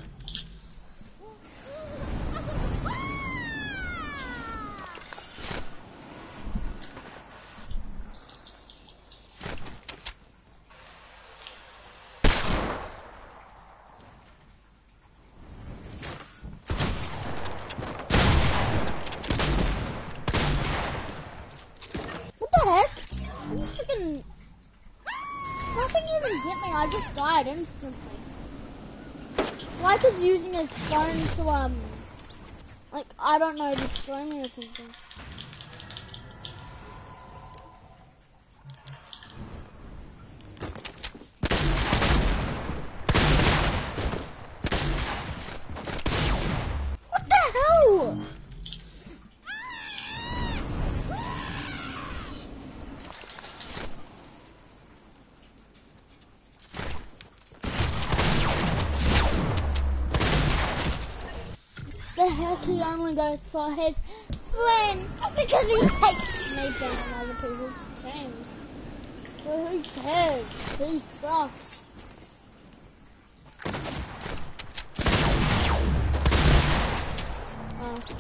Speaker 1: What the heck? I just freaking... Nothing even hit me, I just died instantly. It's like he's using his phone to, um... like, I don't know, destroy me or something. What the hell? The heck he only goes for his friend because he hates me being on other people's teams. Well, who cares? Who sucks? Us.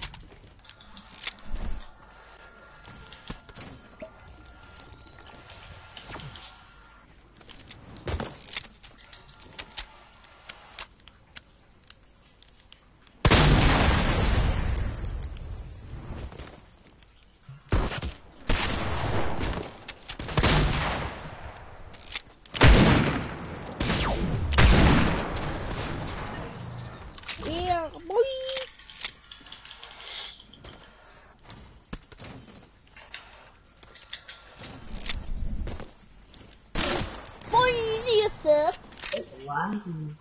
Speaker 1: Yeah, boy. Boy, you suck.
Speaker 3: It's lagging.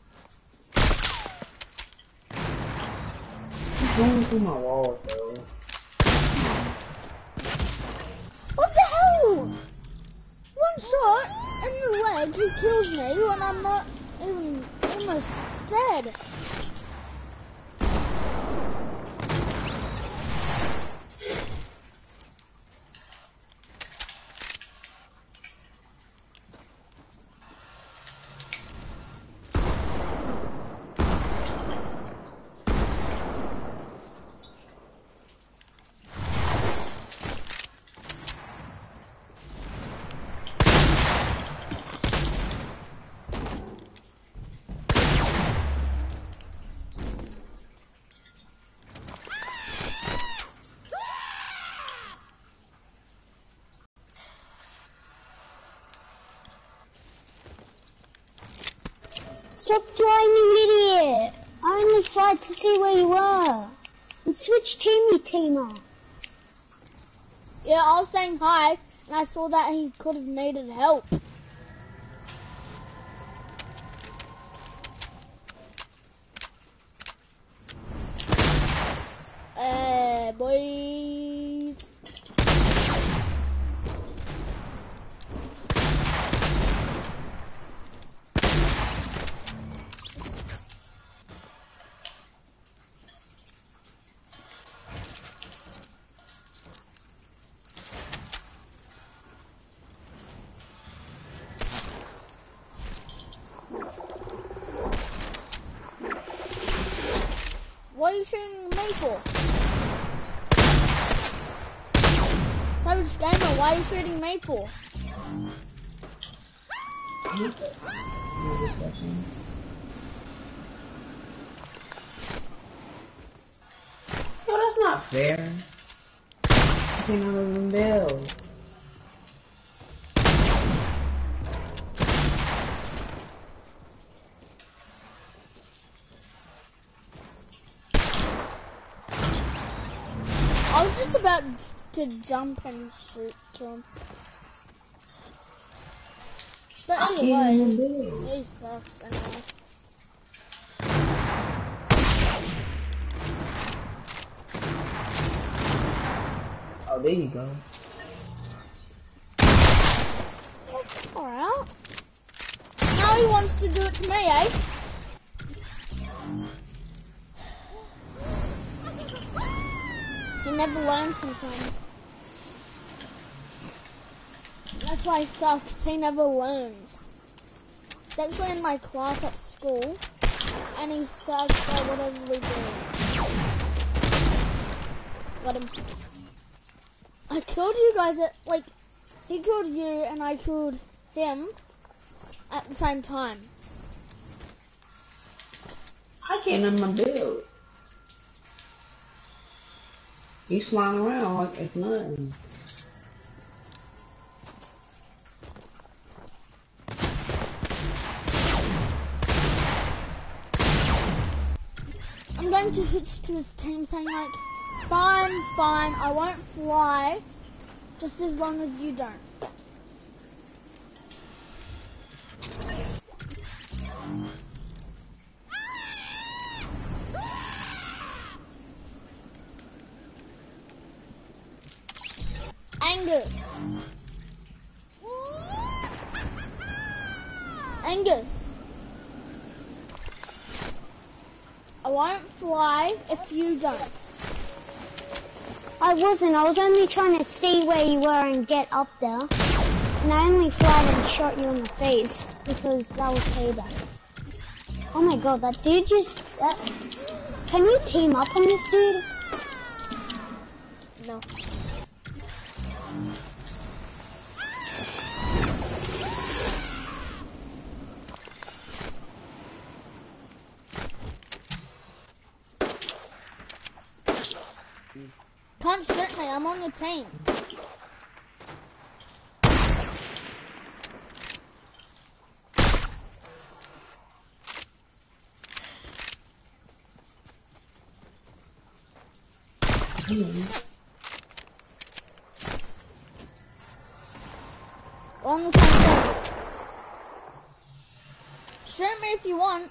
Speaker 3: He's going through my walls, bro.
Speaker 1: What the hell? One shot in the leg, he kills me when I'm not even almost dead.
Speaker 2: Stop flying, you idiot! I only tried to see where you were. And switch team, you teamer.
Speaker 1: Yeah, I was saying hi, and I saw that he could have needed help. Uh, boys. What are you shooting me for? Savage Gamer, why are you shooting me for?
Speaker 3: No, that's not fair. I can't even build.
Speaker 1: I was just about to jump and shoot to him. But
Speaker 3: I
Speaker 1: either
Speaker 3: can't
Speaker 1: way,
Speaker 3: even build.
Speaker 1: he sucks anyway.
Speaker 3: Oh, there you go.
Speaker 1: Alright. Now he wants to do it to me, eh? He never learns sometimes. That's why he sucks. He never learns. He's actually in my class at school, and he sucks at whatever we do. Got him. I killed you guys at, like, he killed you and I killed him at the same time.
Speaker 3: I can't even build. He's flying around like it's nothing.
Speaker 1: I'm going to switch to his team saying like, fine, fine, I won't fly, just as long as you don't. Angus. Angus. I won't fly if you don't.
Speaker 2: I wasn't. I was only trying to see where you were and get up there. And I only flied and shot you in the face because that was payback. Oh my god, that dude just... That, can you team up on this dude?
Speaker 1: No. Can't shoot me, I'm on your team.
Speaker 3: Mm-hmm.
Speaker 1: We're on the same team. Shoot me if you want.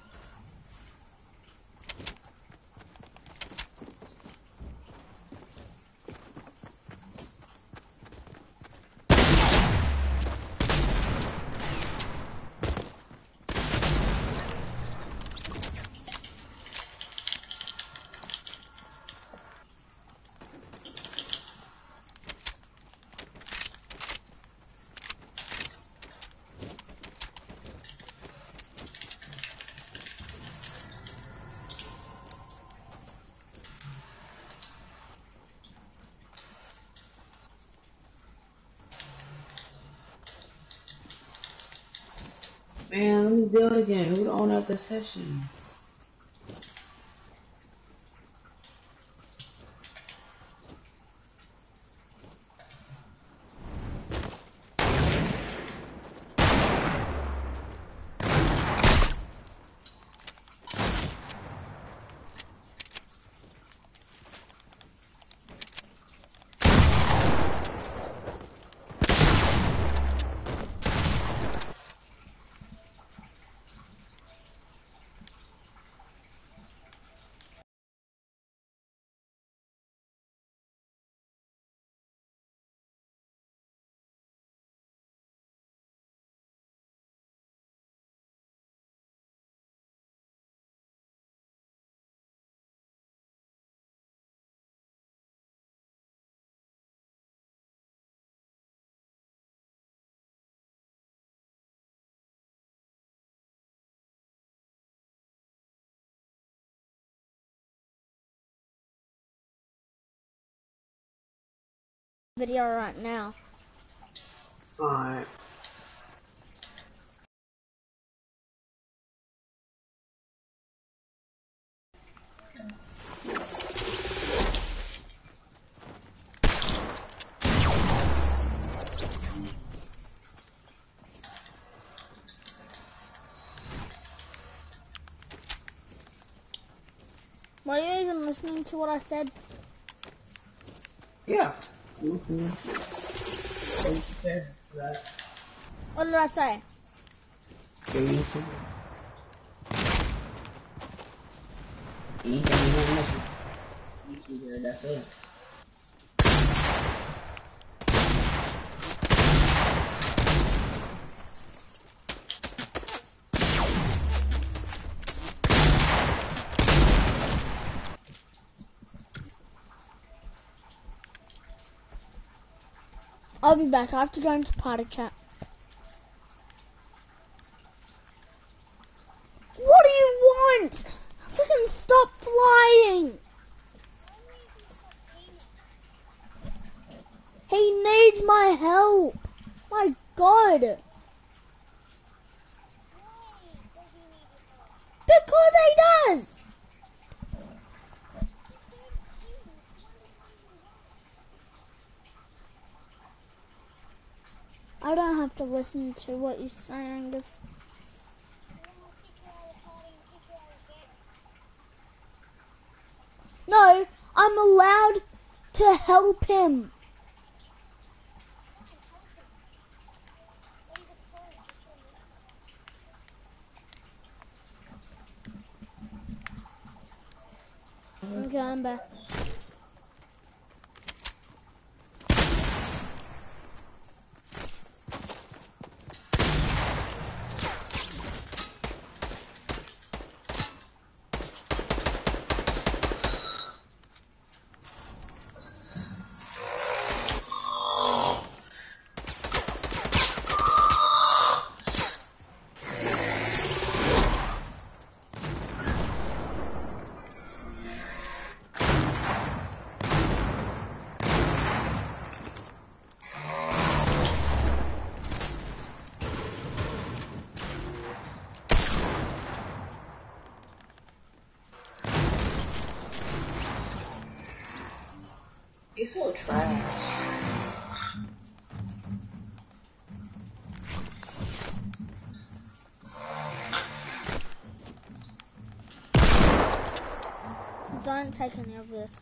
Speaker 3: Man, let me build again. Who own up the session?
Speaker 1: video right now.
Speaker 3: Alright.
Speaker 1: Were you even listening to what I said?
Speaker 3: Yeah. Mm-hmm. What did you say for that?
Speaker 1: What did I say?
Speaker 3: Yeah, you too. You ain't got nothing else. You see there, that's it.
Speaker 1: I'll be back. I have to go into party chat. What do you want? Freaking stop flying. He needs my help. My God. Because he does. I don't have to listen to what you're saying. Just no, I'm allowed to help him. Okay, I'm back.
Speaker 3: You're so trash.
Speaker 1: Don't take any of this.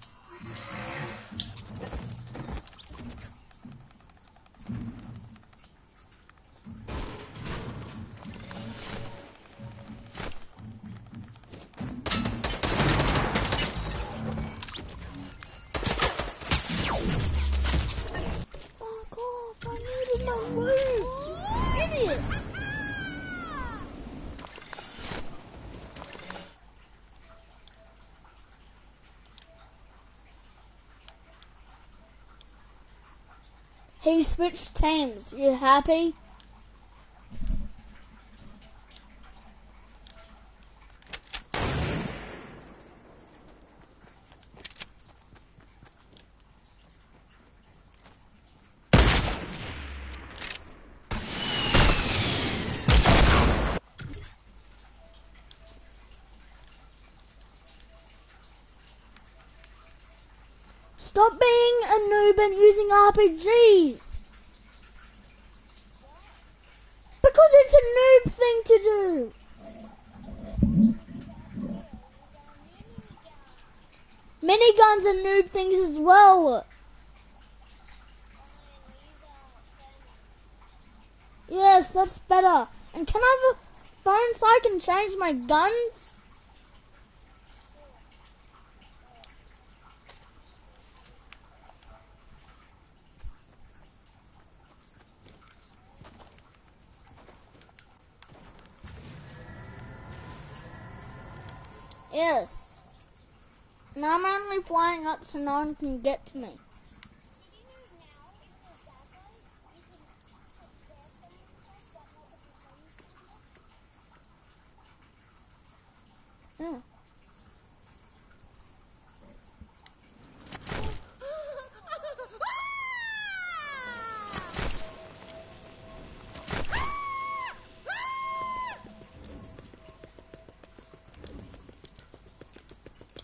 Speaker 1: Fuck off, I needed my loot. Idiot. He switched teams. You happy? Stop being a noob and using R P Gs. Because it's a noob thing to do. Miniguns are noob things as well. Yes, that's better. And can I have a phone so I can change my guns? Yes. Now I'm only flying up so no one can get to me. Yeah.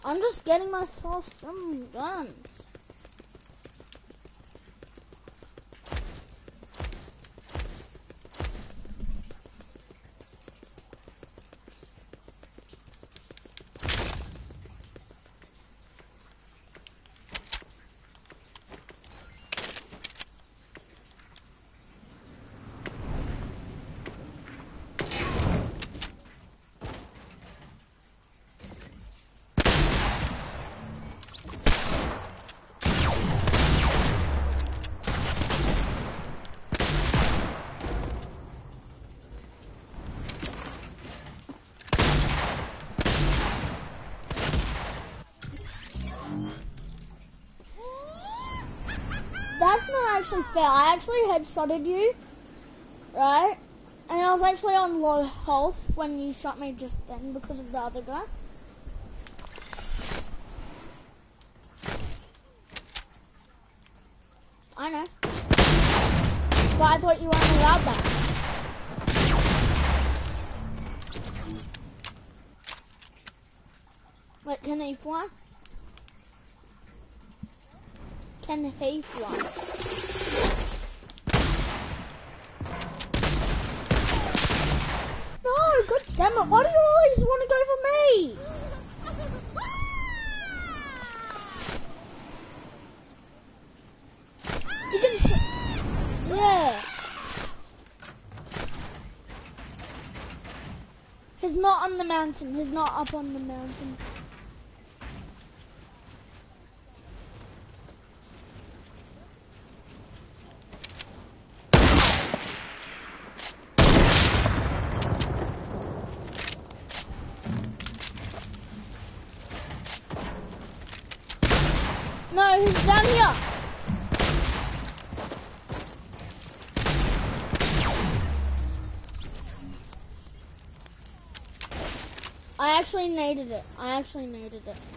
Speaker 1: I'm just getting myself some guns. That's not actually fair. I actually headshotted you, right? And I was actually on low health when you shot me just then because of the other guy. I know. But I thought you weren't allowed that. Wait, can he fly? Can he fly? No, god damn it, why do you always want to go for me? You can s- yeah. He's not on the mountain, he's not up on the mountain. No, he's down here. I actually naded it. I actually naded it.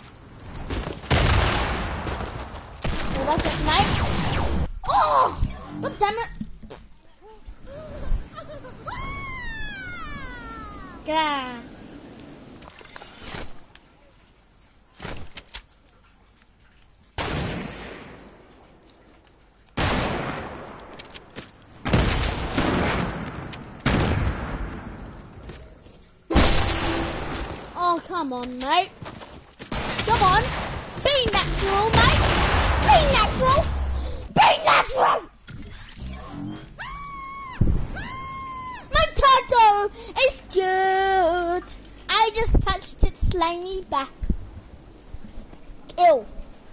Speaker 1: Well, that's it, mate. Oh! God damn it. Yeah. Oh, come on, mate. Come on. Be natural, mate. Be natural. Be natural. My tattoo is cute. I just touched its slimy back. Ew.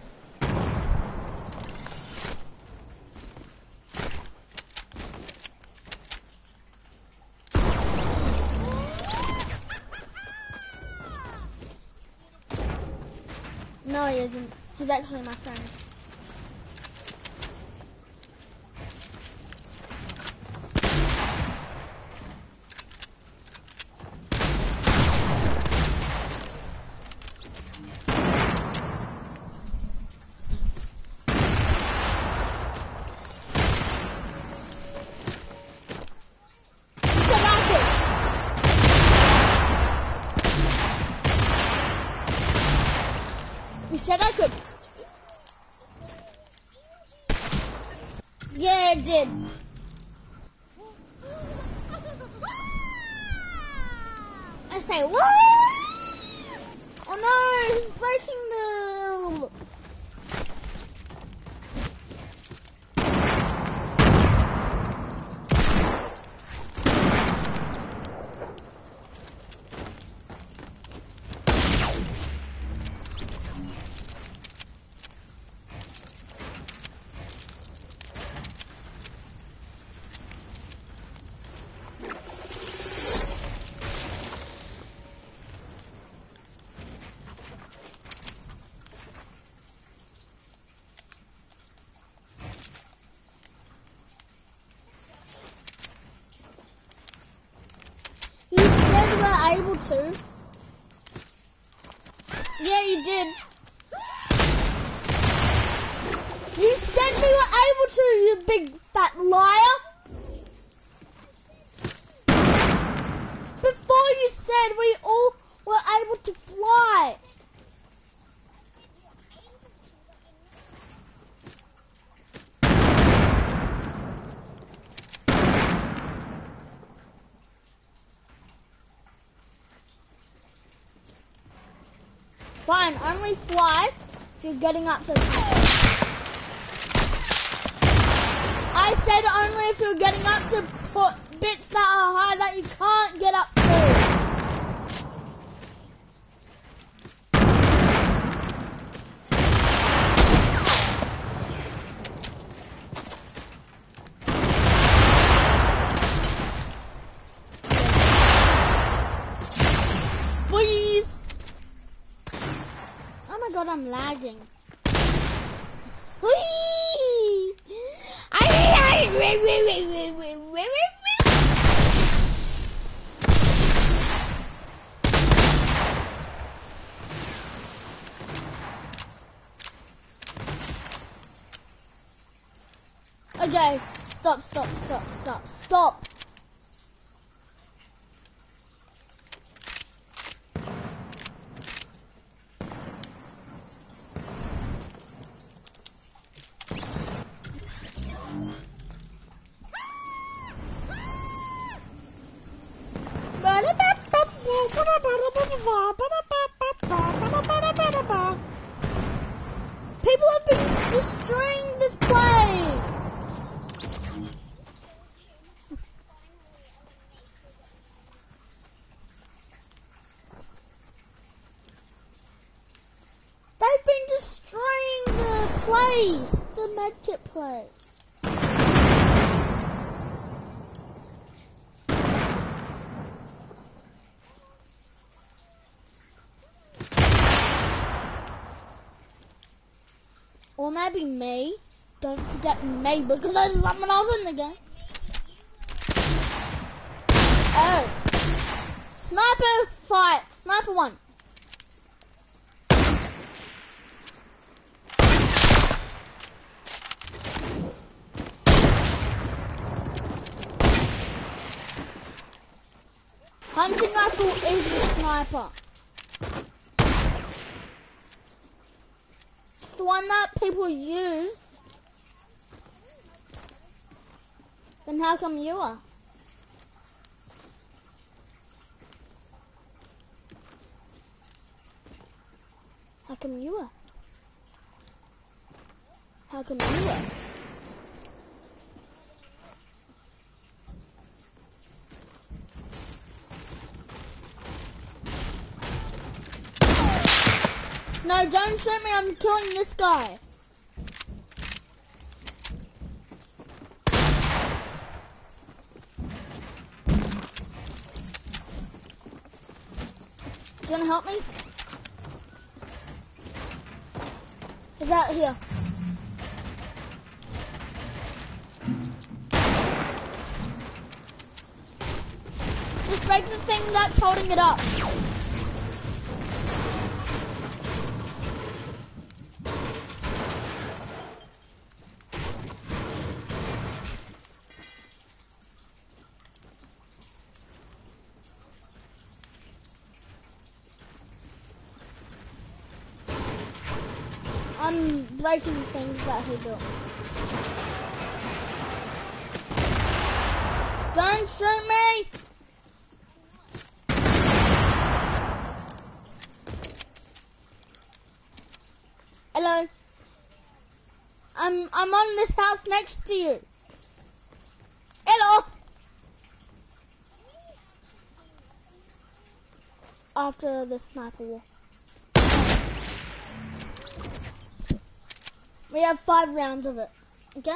Speaker 1: No, he isn't. He's actually my friend. You said I could. Yeah, it did. I say, what? Oh no, he's breaking the... You said we were able to. Yeah, you did. You said we were able to, you big fat liar. Before you said we all were able to fly. Fine, only fly if you're getting up to... I said only if you're getting up to put bits that are high that you can't get up to. Please. Oh my god, I'm lagging. Whee! Okay, stop, stop, stop, stop, stop. People have been destroying this plane. They've been destroying the place, the medkit place. Or maybe me. Don't forget me because there's someone else in the game. Oh. Sniper fight. Sniper one. Hunting rifle is the sniper. It's the one that people use. Then how come you are? How come you are? How come you are? No, don't shoot me, I'm killing this guy. Do you want to help me? Is that here? Just break the thing that's holding it up. I'm breaking things that he built. Don't shoot me! Hello. I'm I'm on this house next to you. Hello. After the sniper war. We have five rounds of it, okay?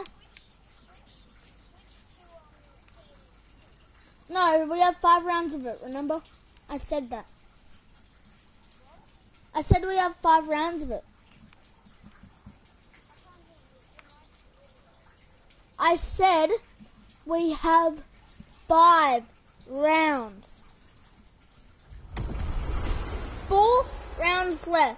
Speaker 1: No, we have five rounds of it, remember? I said that. I said we have five rounds of it. I said we have five rounds. Four rounds left.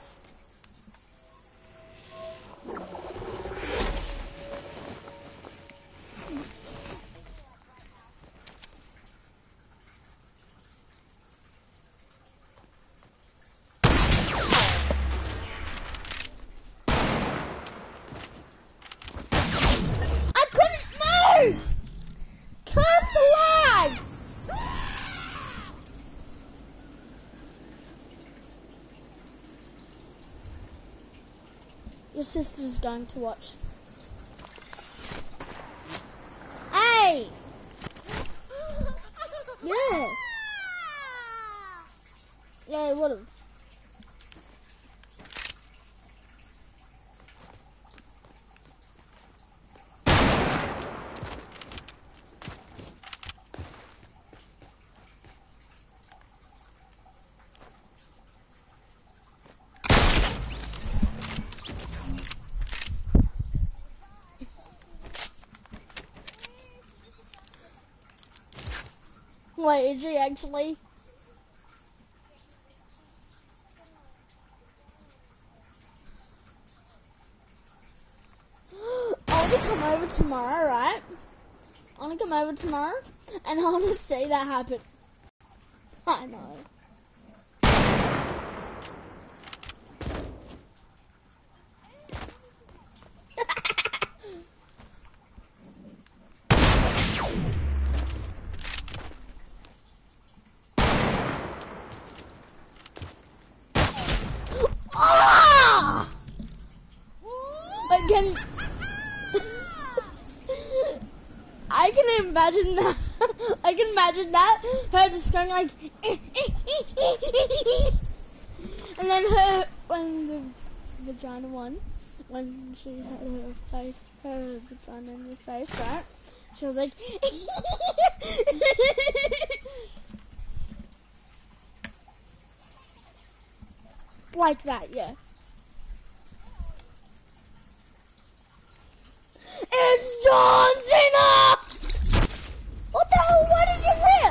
Speaker 1: sister's going to watch. Hey! Yes. Yeah, it would've. Wait, is she actually? I want to come over tomorrow, right? I want to come over tomorrow, and I want to see that happen. I know. Ah! Wait, can I can imagine that. I can imagine that her just going like, and then her when the vagina won, when she had her face, her vagina in the face, right? She was like, like that, yeah. It's John Cena! What the hell? Why did you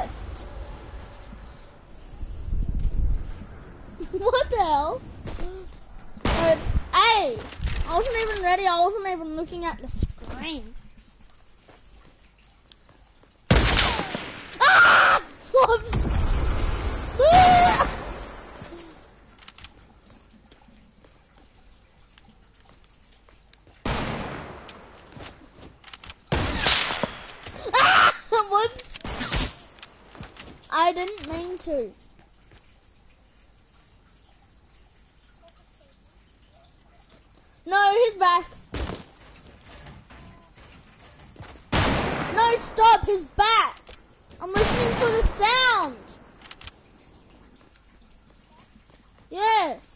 Speaker 1: lift? What the hell? No, it's A. I wasn't even ready. I wasn't even looking at the screen. Ah! Whoops! Ah! Whoops! I didn't mean to. No, he's back. No, stop, he's back. I'm listening for the sound. Yes.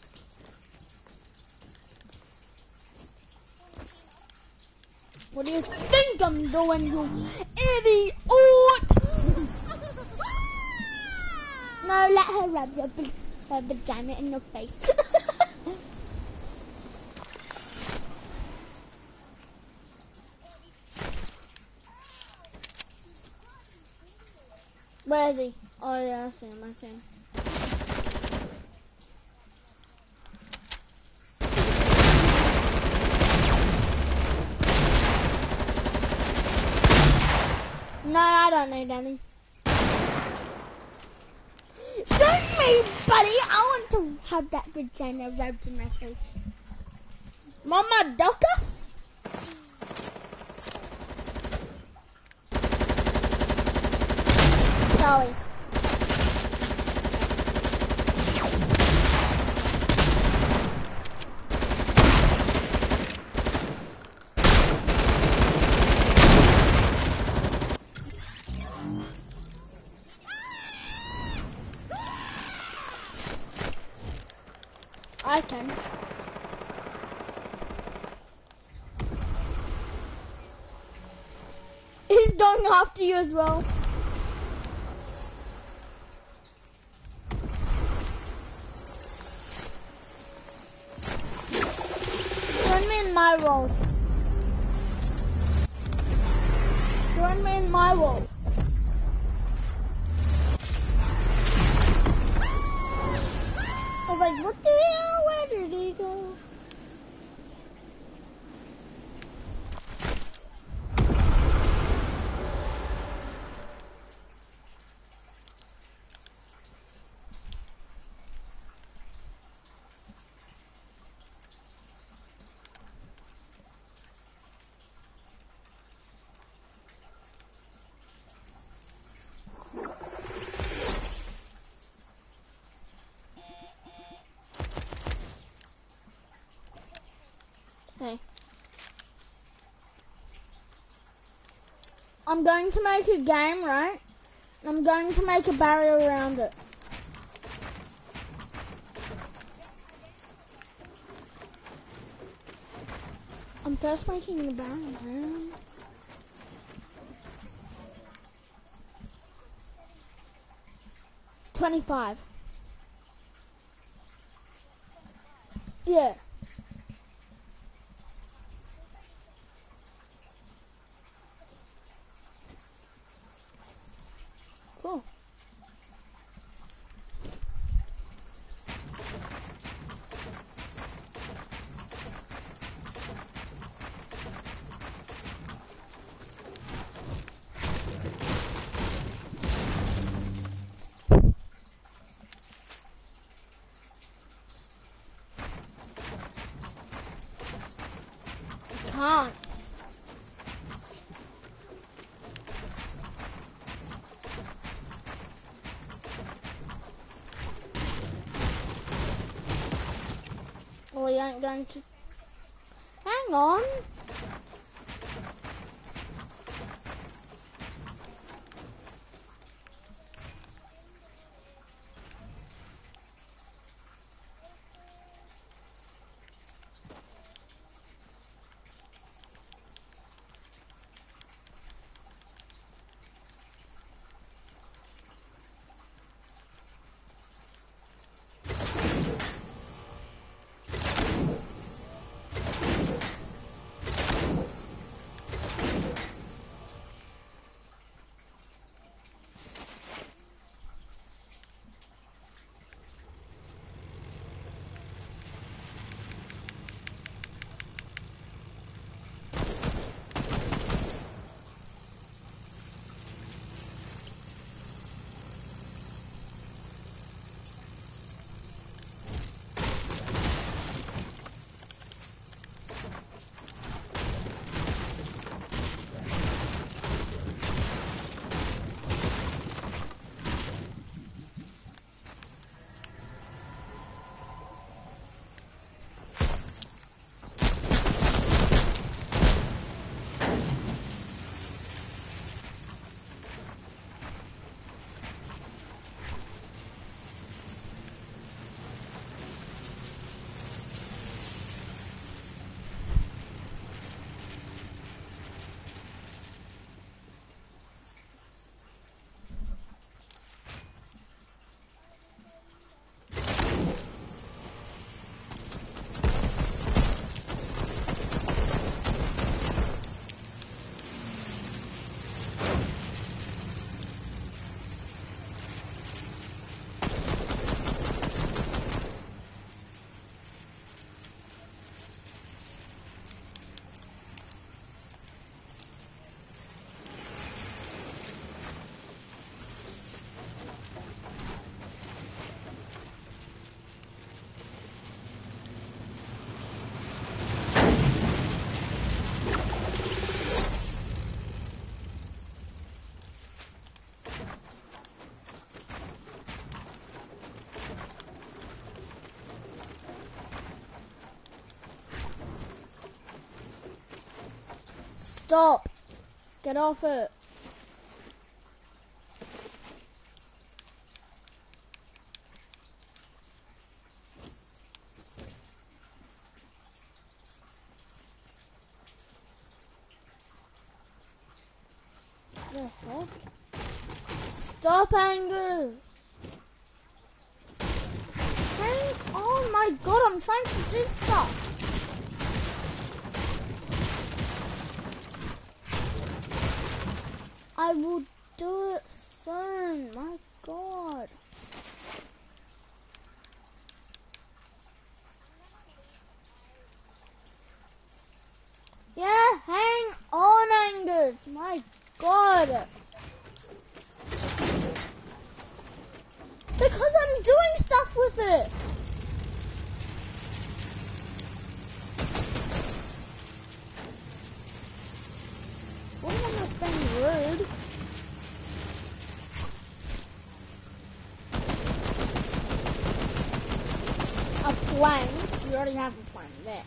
Speaker 1: What do you think I'm doing, you idiot? No, let her rub your her vagina in your face. Where is he? Oh yeah, I see him, I see him. No, I don't need any. Shoot me, buddy! I want to have that vagina rubbed in my face. Mama Deltas? Sorry. I can. He's going after you as well. Join me in my role. Join me in my role. I was like, what the hell? Where did he go? I'm going to make a game, right? And I'm going to make a barrier around it. I'm first making the barrier. twenty-five. Yeah. Cool. Can't. Well, you ain't going to. Hang on. Stop. Get off it. The heck? Stop, Angus. Hey, oh my god, I'm trying to do stuff. I will do it soon, my god. Yeah, hang on, Angus, my god. Because I'm doing stuff with it. What am I just being rude? A plane? You already have a plane there.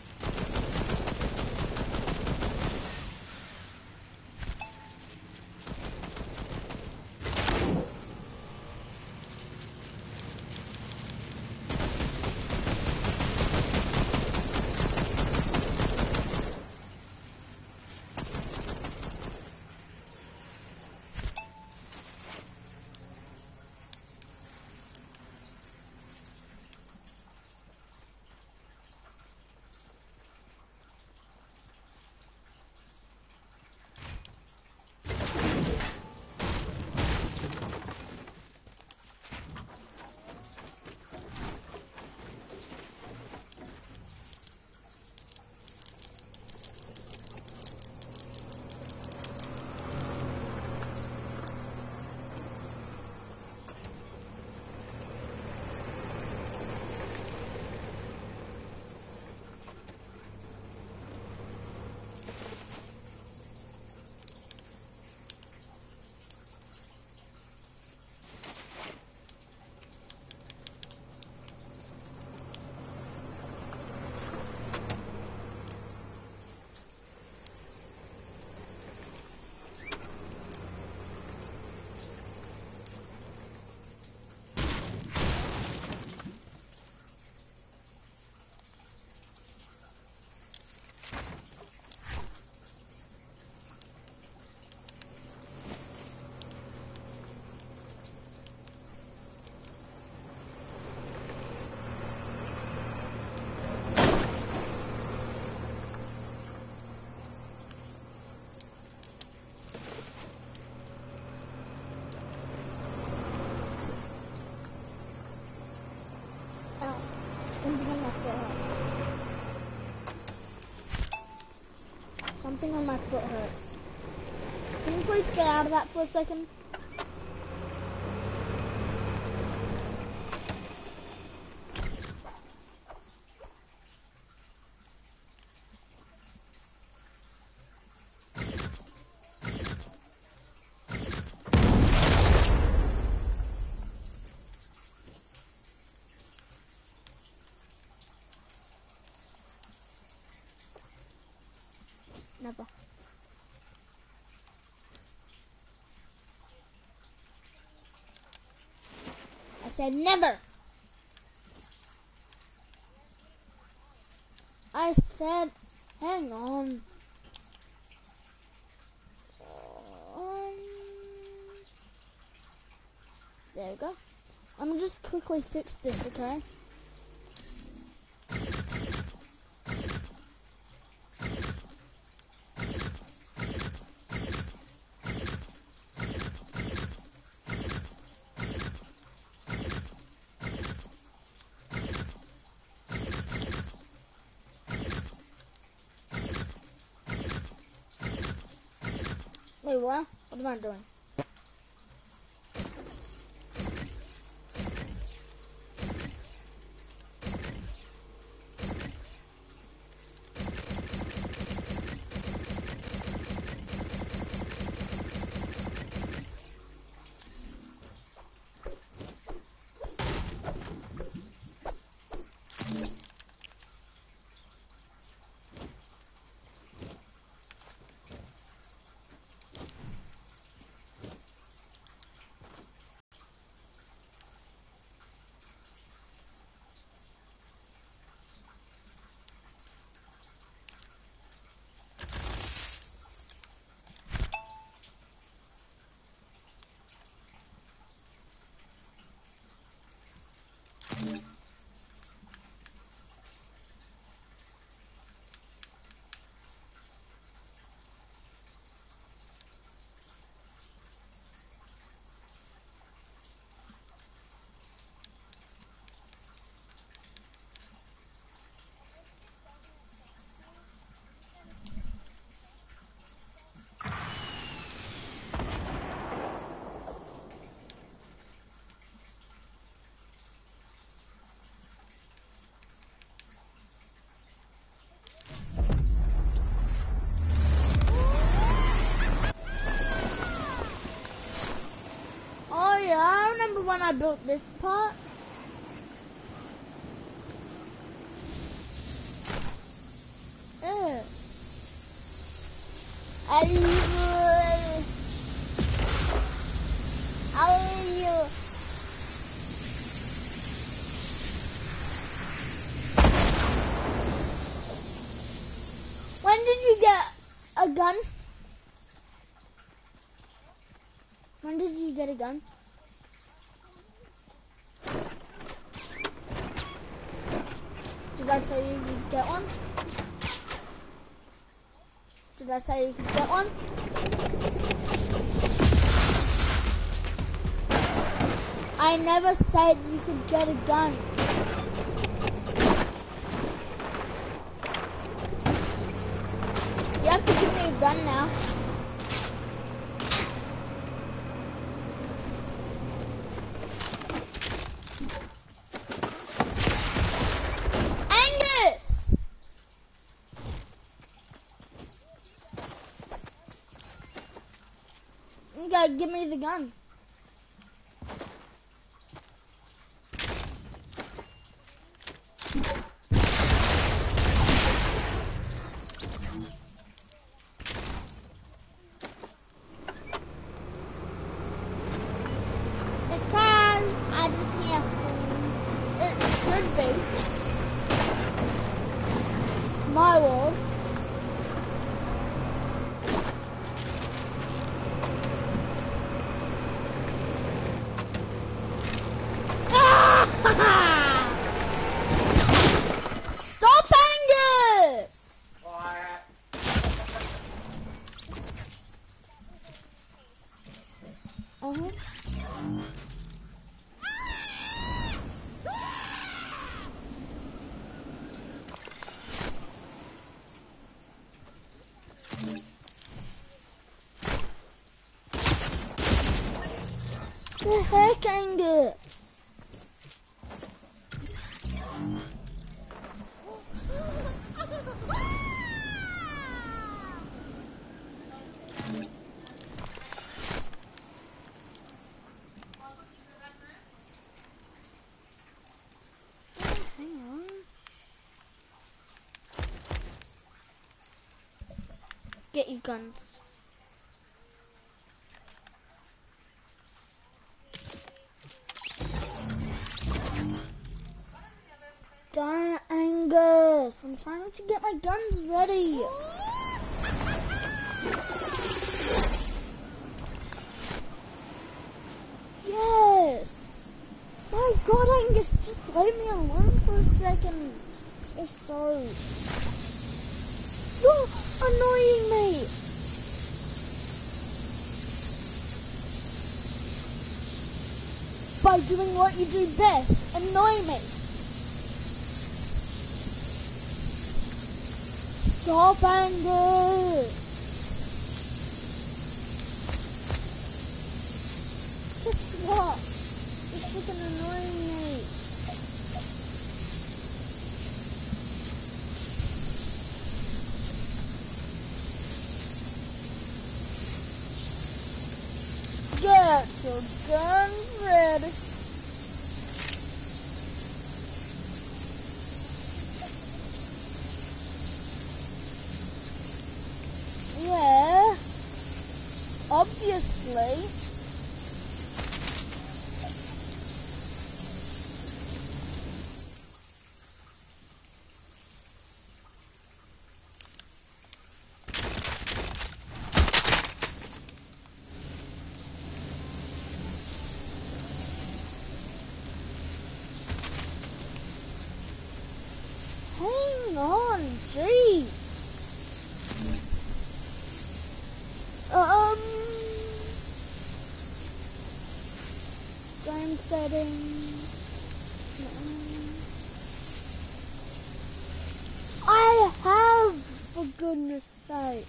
Speaker 1: my foot hurts. Can you please get out of that for a second? Never. I said never. I said, hang on. Um, there we go. I'm gonna just quickly fix this, okay? Wait, what? What am I doing? When I built this part, Ugh. I, I, when did you get a gun? When did you get a gun? Did I tell you you could get one? Did I say you could get one? I never said you could get a gun. You have to give me a gun now. Okay, give me the gun. Because I didn't have to. It should be. It's my world. Stop, Angus!
Speaker 3: Quiet.
Speaker 1: Uh-huh. The heck, Angus? Hang on. Get your guns. Darn Angus, I'm trying to get my guns ready. Yes. My God, Angus, just leave me alone for a second or so. You're annoying me. By doing what you do best, annoy me. Stop, Angus. Guess what? You're freaking annoying me. Get your guns ready. Yeah, obviously. Hang on, jeez. Um, game settings. I have, for goodness sake.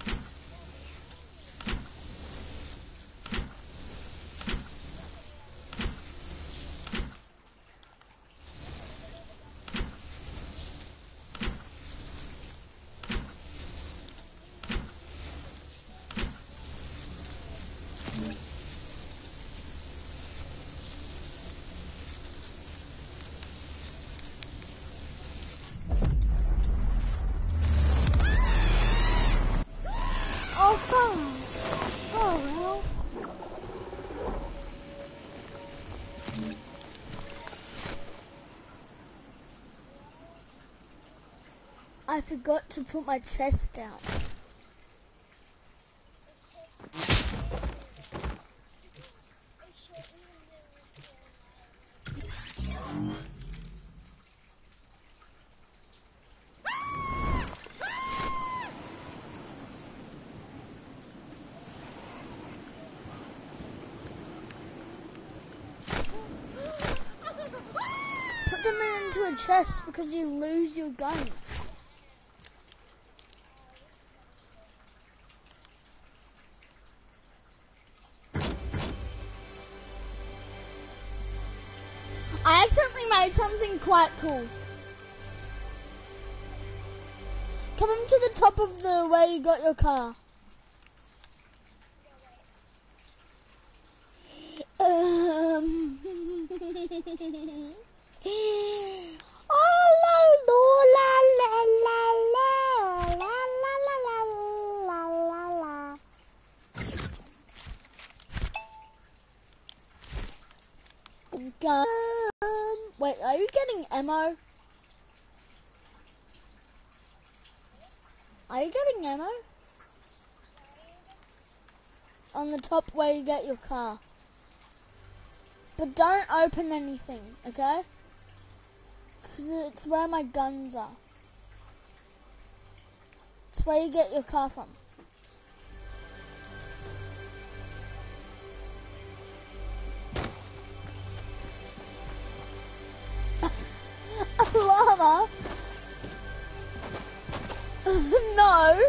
Speaker 1: Oh, come. Oh, well. I forgot to put my chest down. Put them into a chest because you lose your guns. I accidentally made something quite cool. Come to the top of the where you got your car. Um. Oh la la la la la la la la la la. Gun. Wait, are you getting ammo? Are you getting ammo? On the top where you get your car. But don't open anything, okay? Because it's where my guns are. It's where you get your car from. A llama? No.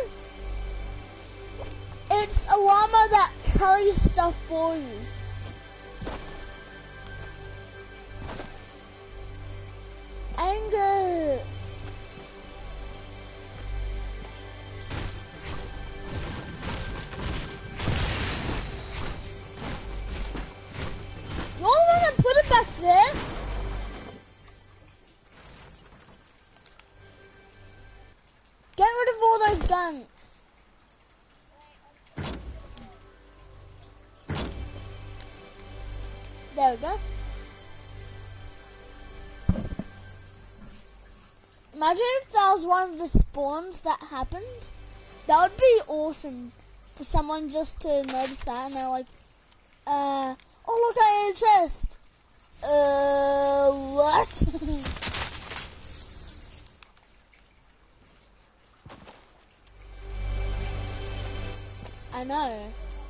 Speaker 1: It's a llama that carries stuff for you. There we go. Imagine if that was one of the spawns that happened. That would be awesome for someone just to notice that and they're like, uh, oh look, I ate a chest. Uh, what? I know.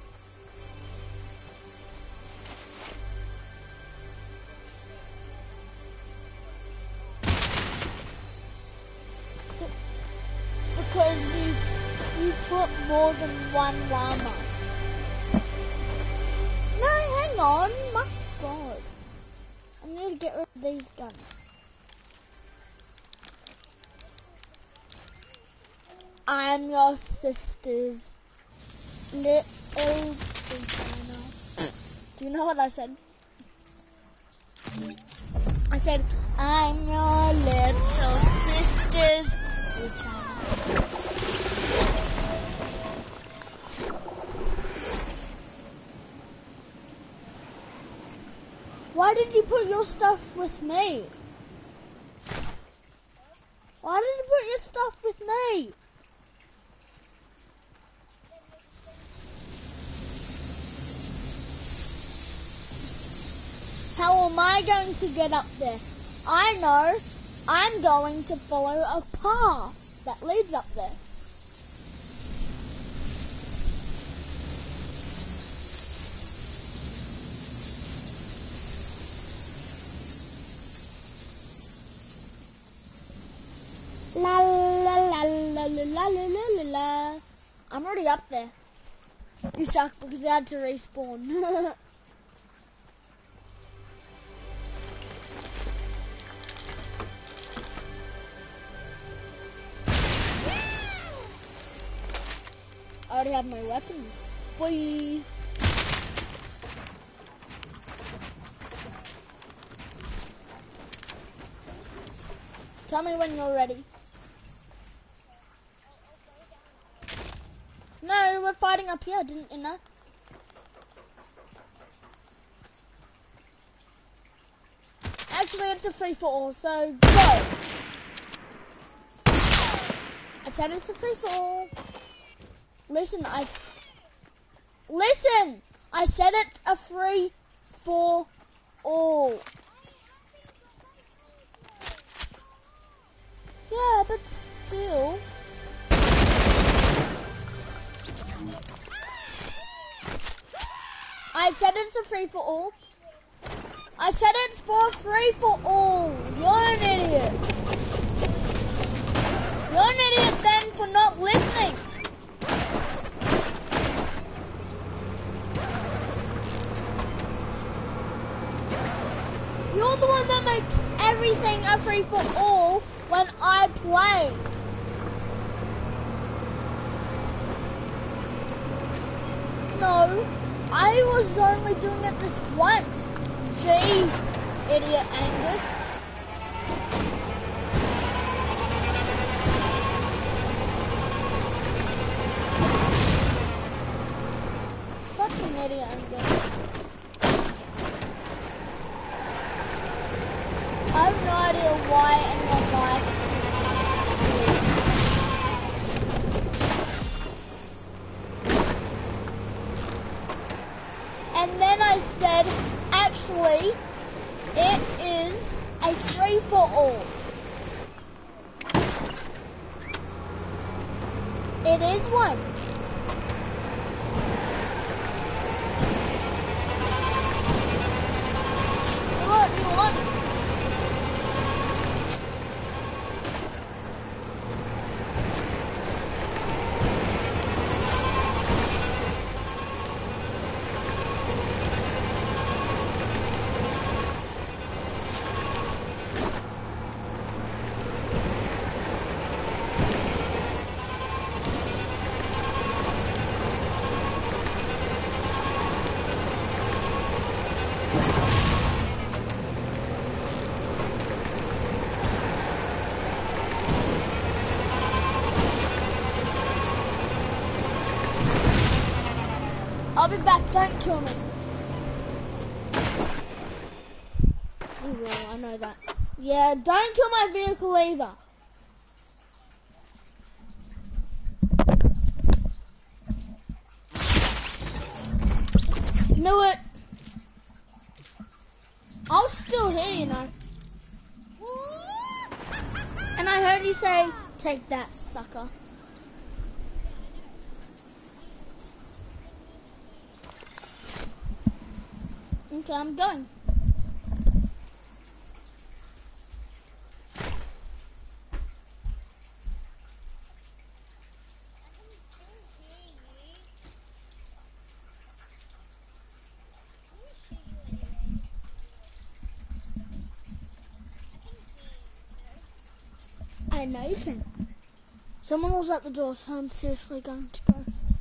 Speaker 1: Because you, you put more than one llama. No, hang on. My God. I need to get rid of these guns. I'm your sister's little vagina. Do you know what I said? I said, I'm your little sister's vagina. Why did you put your stuff with me? Why did you put your stuff with me? How am I going to get up there? I know. I'm going to follow a path that leads up there. La la la la la la la la la. I'm already up there. You suck because I had to respawn. I already have my weapons. Please. Tell me when you're ready. No, we're fighting up here, didn't you know? Actually, it's a free-for-all, so go! I said it's a free-for-all. Listen, I... Listen! I said it's a free-for-all. Yeah, but still... I said it's a free-for-all. I said it's for free-for-all. You're an idiot. You're an idiot then for not listening. You're the one that makes everything a free-for-all when I play. No. I was only doing it this once. Jeez, idiot Angus. Such an idiot Angus. I have no idea why anyone likes And then I said, actually, it is a free-for-all. It is one. What do you want? I'll be back, don't kill me. You will, I know that. Yeah, don't kill my vehicle either. Knew it. I was still here, you know. And I heard you say, take that, sucker. Okay, I'm going. I know you can. Someone was at the door, so I'm seriously going to go.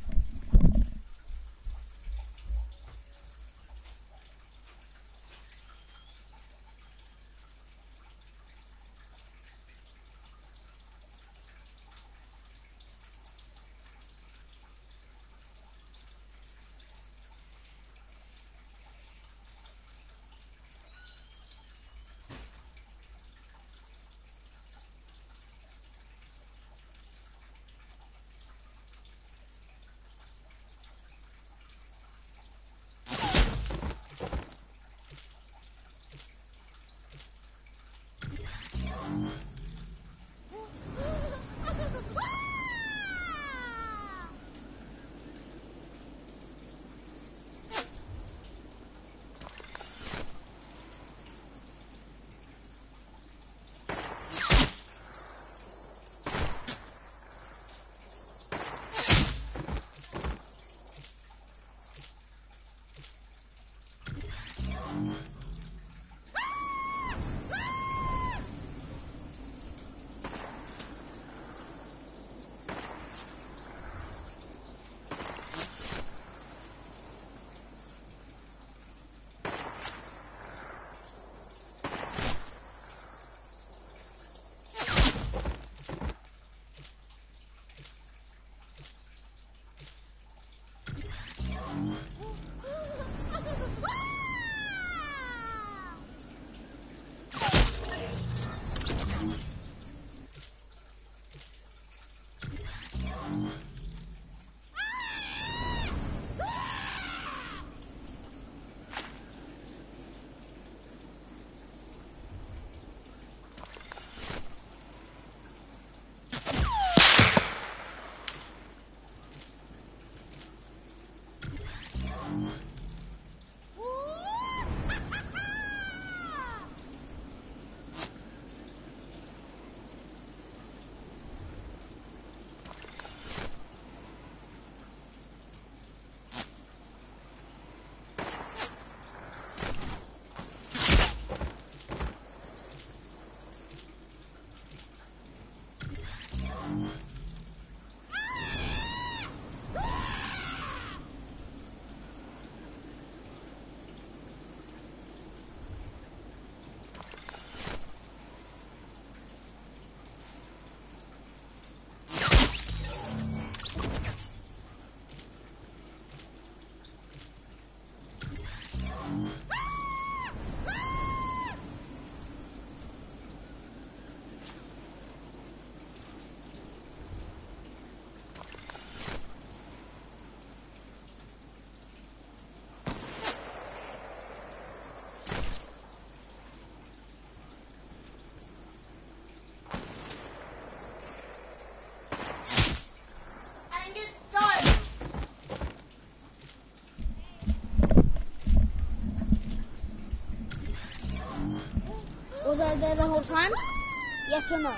Speaker 1: Was I there the whole time? Yes or no?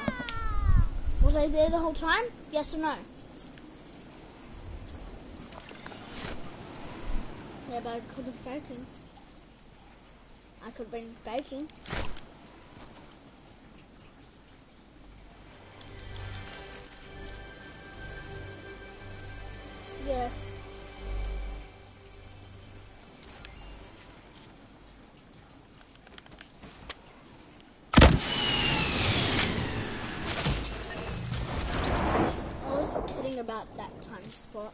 Speaker 1: Was I there the whole time? Yes or no? Yeah, but I could have been faking. I could have been faking. Yes. I was kidding about that time spot.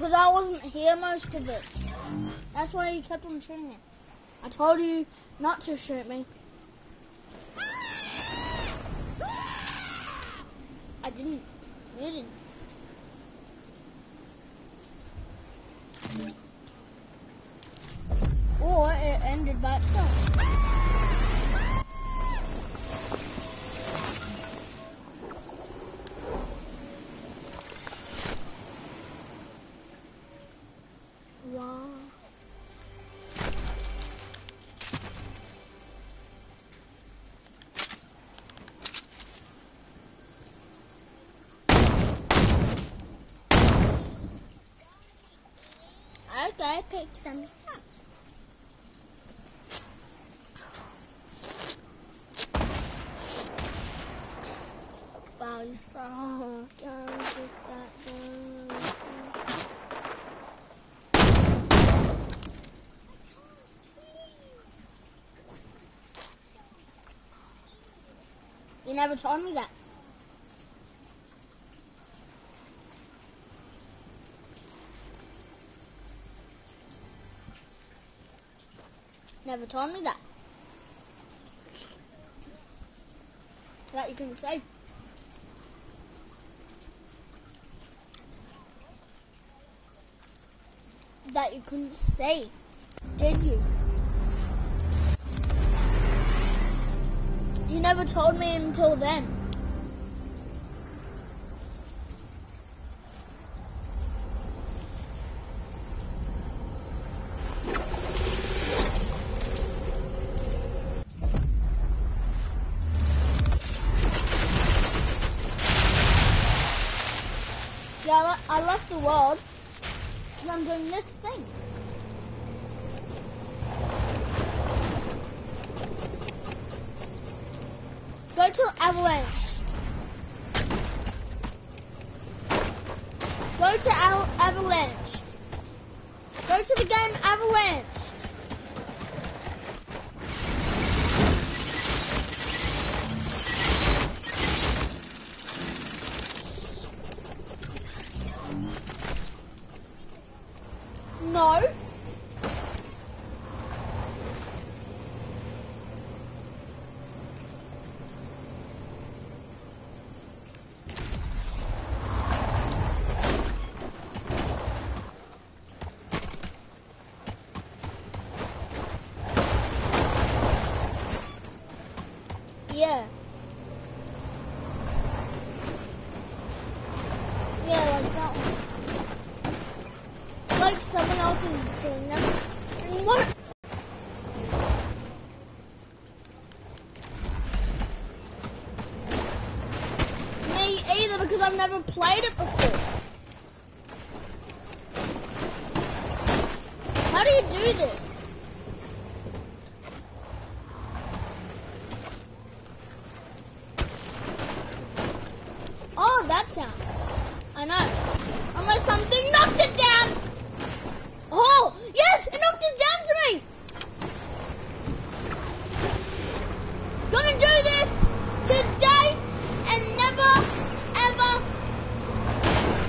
Speaker 1: Because I wasn't here most of it. That's why you kept on shooting me. I told you not to shoot me. I didn't. You didn't. Or it ended by itself. Wow. Okay, pick them up. Wow, you saw. Don't get that down. You never told me that. Never told me that. That you couldn't say. That you couldn't say. Did you? You never told me until then. Yeah, I, le I left the world because I'm doing this thing. Go to Avalanche. Go to Al Avalanche. Go to the game Avalanche. No. Yeah. Yeah, like that one. Like someone else is doing them. And what? Me either, because I've never played it before. How do you do this? Oh, that sound. I know. Unless something knocked it down. Oh, yes, it knocked it down to me. Gonna do this today and never, ever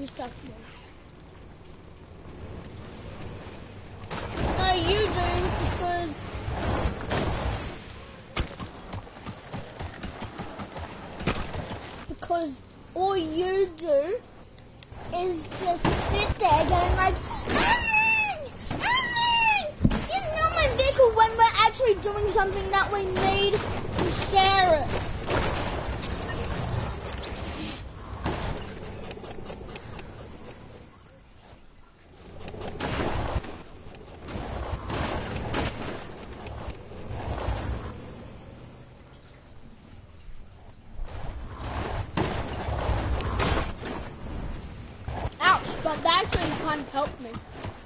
Speaker 1: you suck more. No, you do, because because all you do is just sit there going like, "Amen! Amen! It's not my vehicle," when we're actually doing something that we need to share it. But that actually kind of helped me.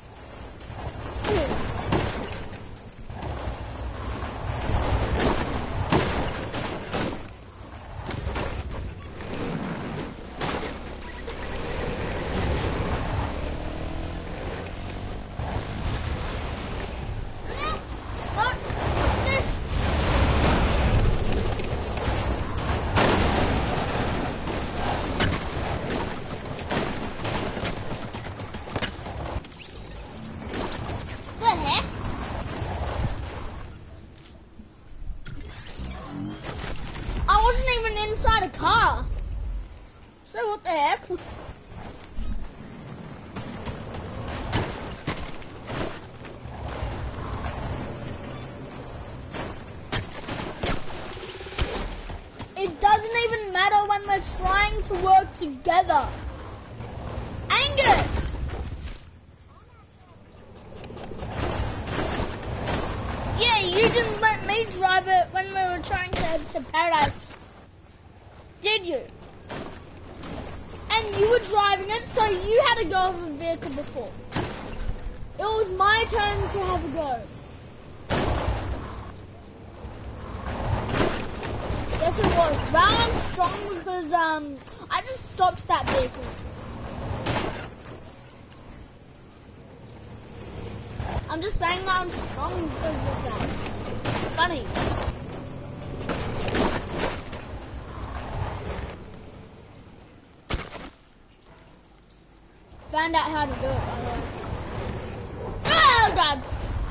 Speaker 1: Inside a car. So what the heck? It doesn't even matter when we're trying to work together. Angus! Yeah, you didn't let me drive it when we were trying to head to Paradise. Did you? And you were driving it, so you had to go off a vehicle before. It was my turn to have a go. Yes, it was. Well, I'm strong because um I just stopped that vehicle. I'm just saying that I'm strong because of that. It's funny. Found out how to do it, by the way. Oh, God!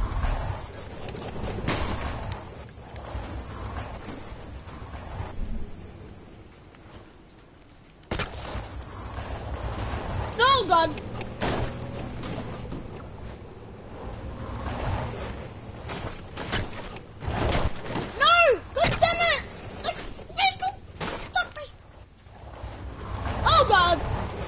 Speaker 1: Oh, God! No! God damn it! The vehicle! Stop me! Oh, God!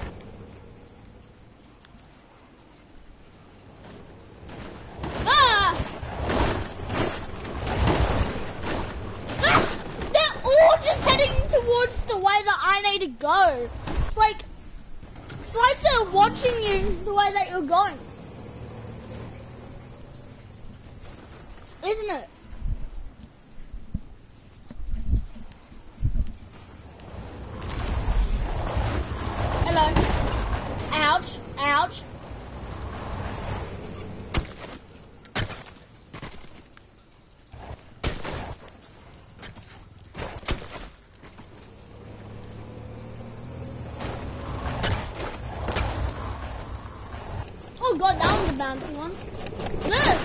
Speaker 1: Towards the way that I need to go. It's like it's like they're watching you the way that you're going. Isn't it? Hello. Ouch. Ouch. Oh God, that one's a bouncing one. Look!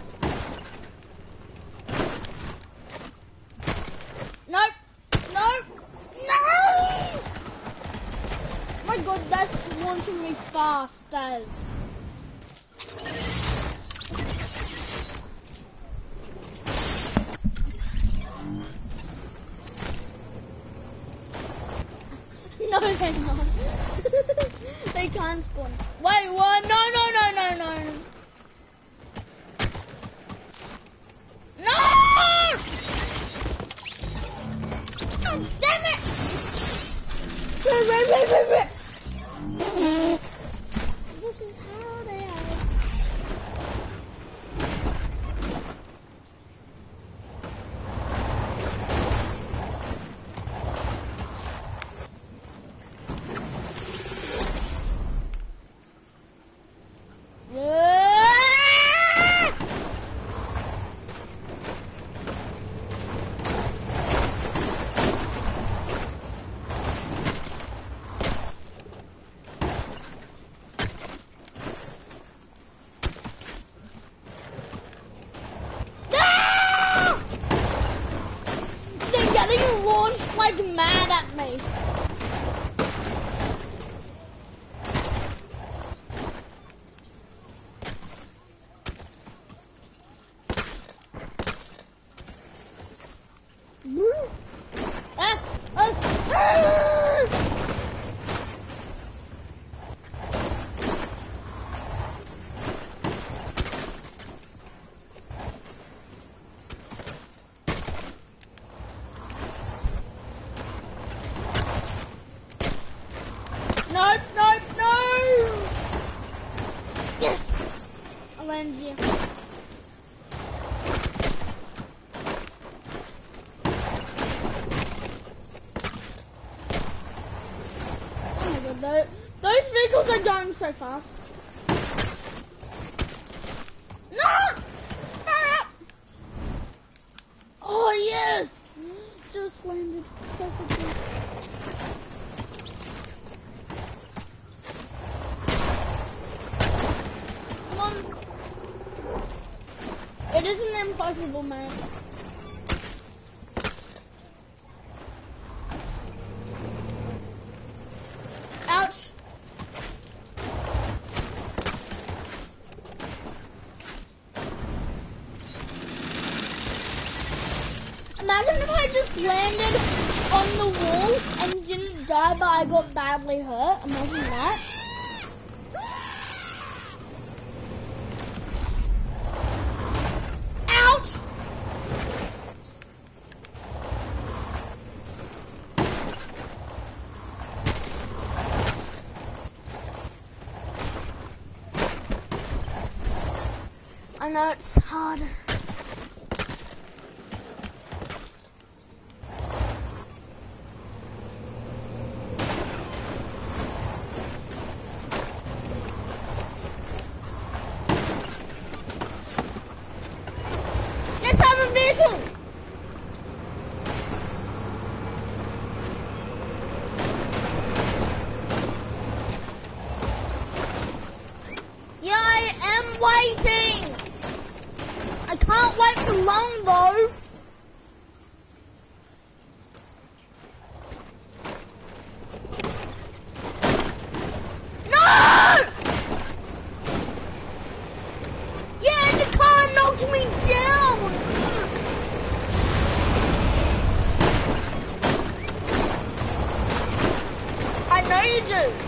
Speaker 1: Nope. Nope. No! Oh my God, that's launching me fast as. No, they're not. They can't spawn. Wait, what? No, no, no, no, no. No! Oh, damn it! Wait, wait, wait, wait, wait. This is how they are. launched like mad at me.
Speaker 2: Ah, ah, ah!
Speaker 1: Nope, nope, no! Yes! I landed here. Oh my god, tho- those vehicles are going so fast. No! Hurry up! Oh yes! Just landed perfectly. Come on. It isn't impossible, man. Ouch. Imagine if I just landed on the wall and didn't die, but I got badly hurt. Imagine that. Ouch! I know it's hard. Let's have a vehicle! Yeah, I am waiting! I can't wait for long though. No! Yeah, the car knocked me down. I know you do.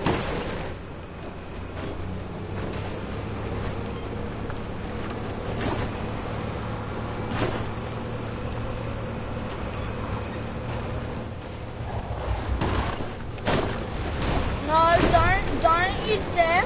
Speaker 1: No, don't, don't you dare.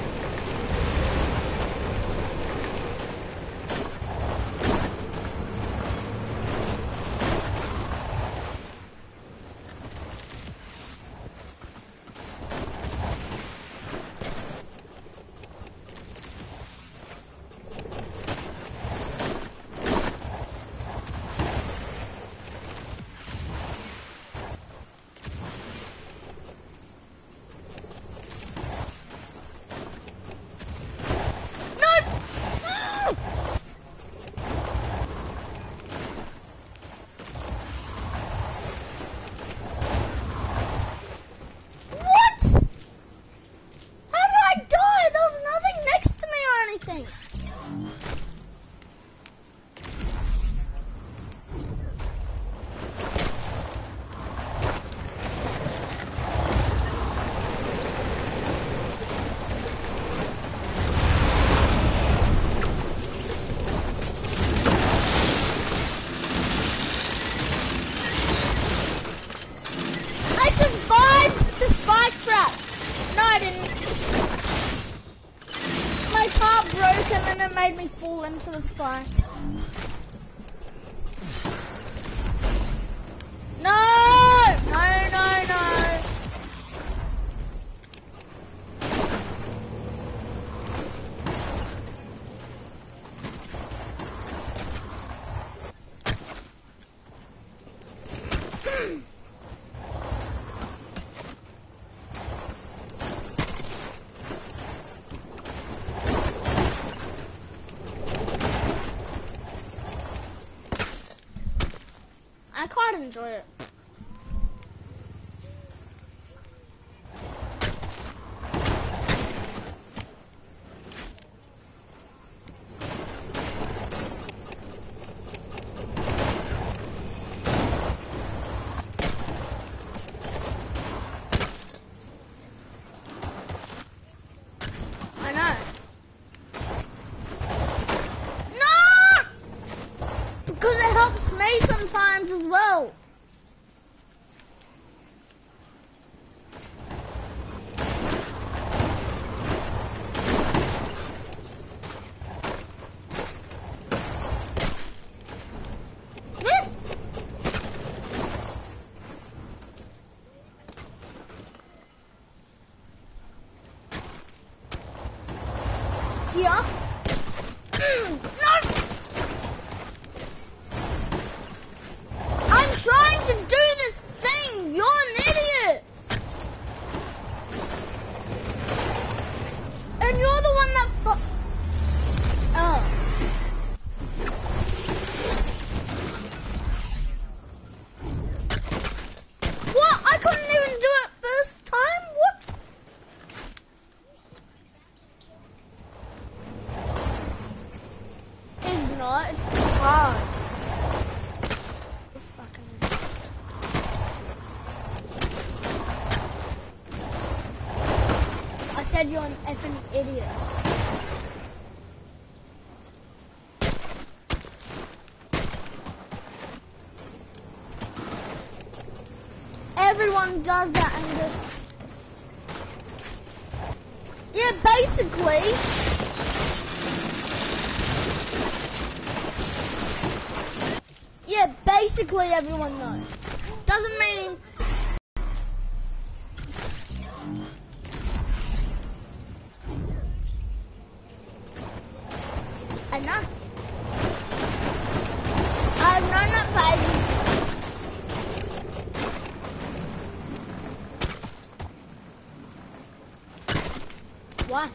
Speaker 1: made me fall into the spike. No! No, no, no. I quite enjoy it. said you're an effing idiot. Everyone does that, Angus. Yeah, basically. Yeah, basically everyone knows. Doesn't mean... I know. I've known that for ages. Why?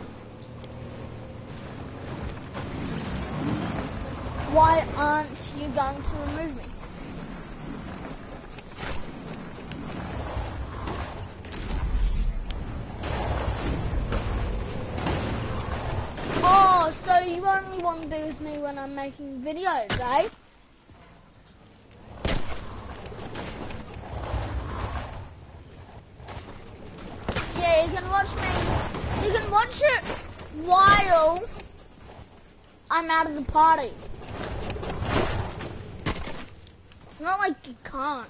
Speaker 1: Why aren't you going to remove me? Oh, so you only want to be with me when I'm making videos, eh? Yeah, you can watch me. You can watch it while I'm out of the party. It's not like you can't.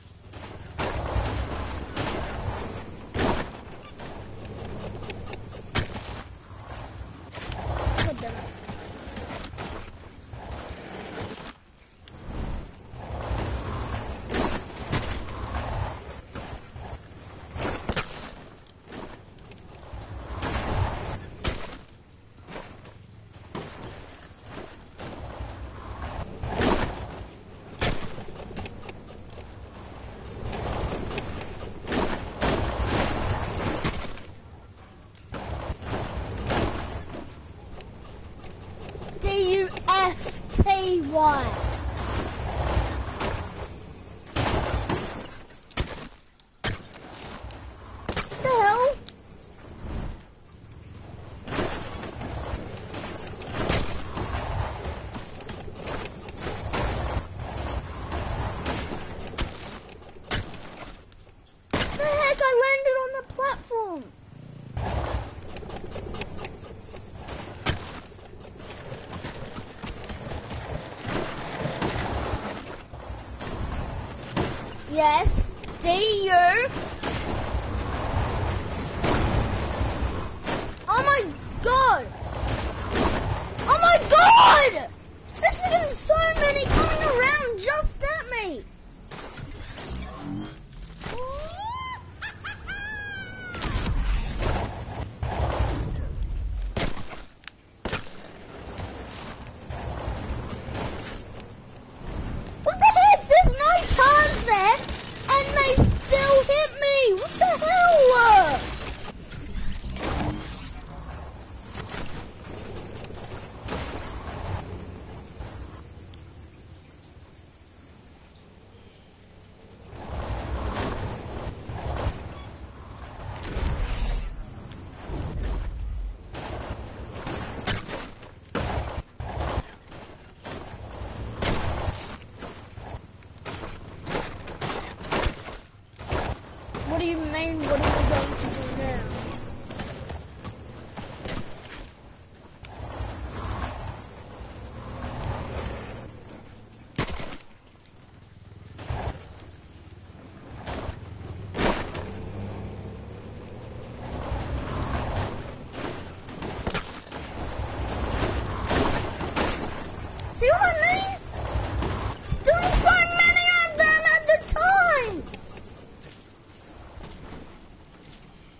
Speaker 1: God damn it. D U F T Y. What the hell? The heck, I landed on the platform. Yes, D U. Oh my god! Oh my god! There's freaking so many coming around just at me! What the heck? There's no cars there, and they still hit me! What the hell? What do you mean, what are we going to do now? See what I mean? It's doing so many of them at the time!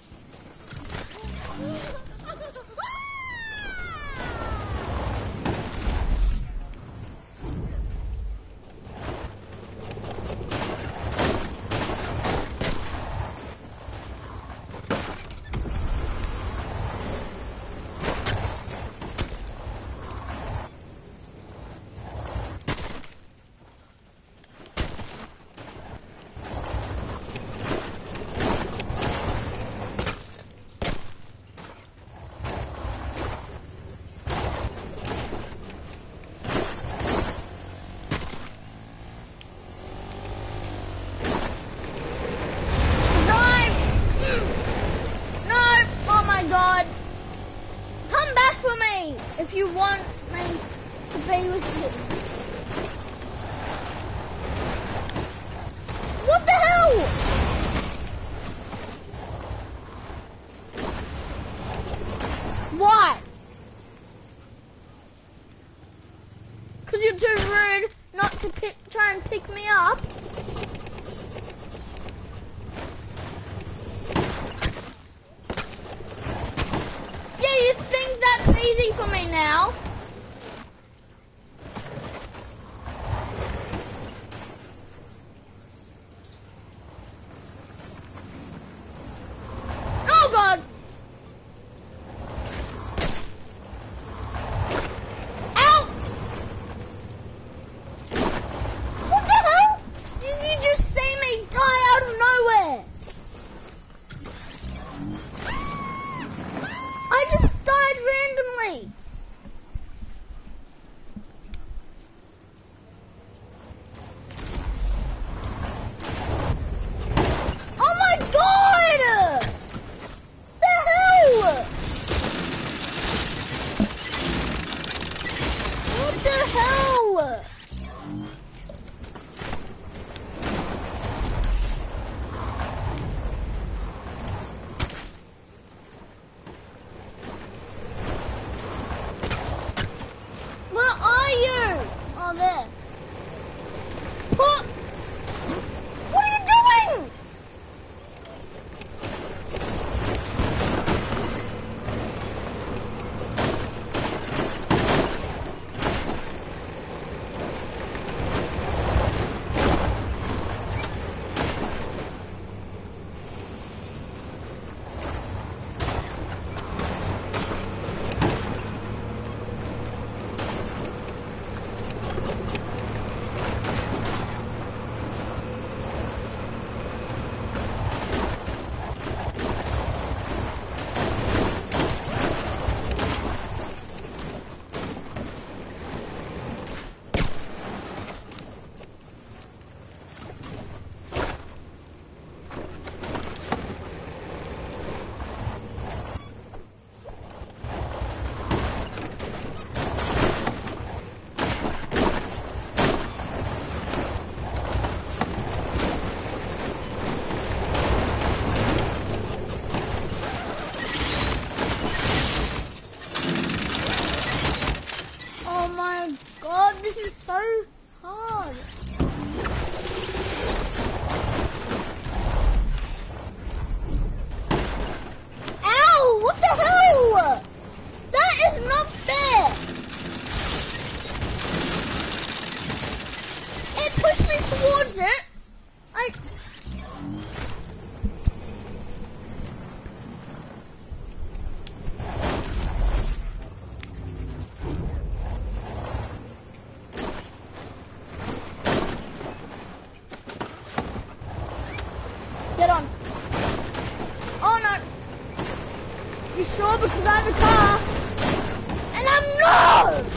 Speaker 1: Get on. Oh no. You sure? Because I have a car. And I'm no!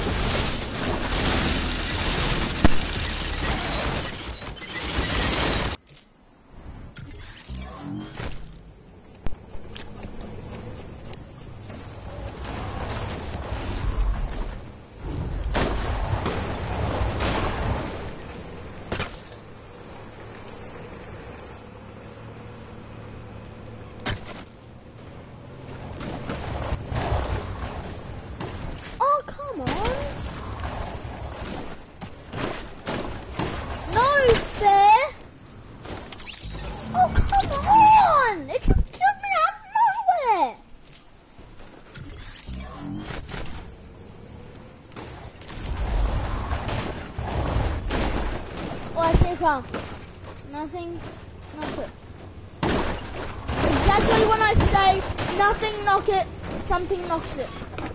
Speaker 1: Car. Nothing, knock it. Exactly when I say nothing, knock it, something knocks it.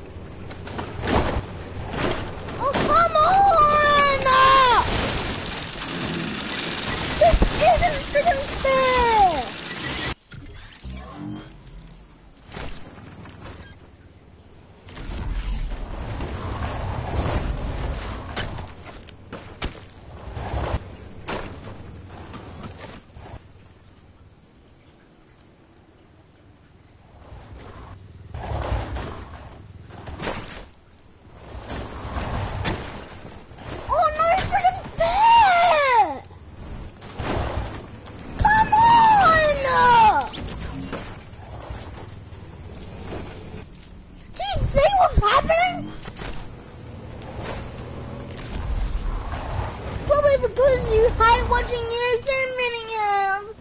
Speaker 1: Oh, come on! This isn't freaking fair! Because you hate watching YouTube videos.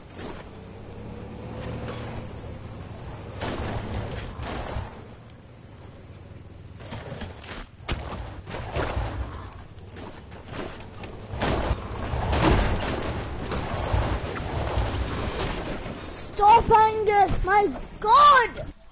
Speaker 1: Stop, Angus, my God!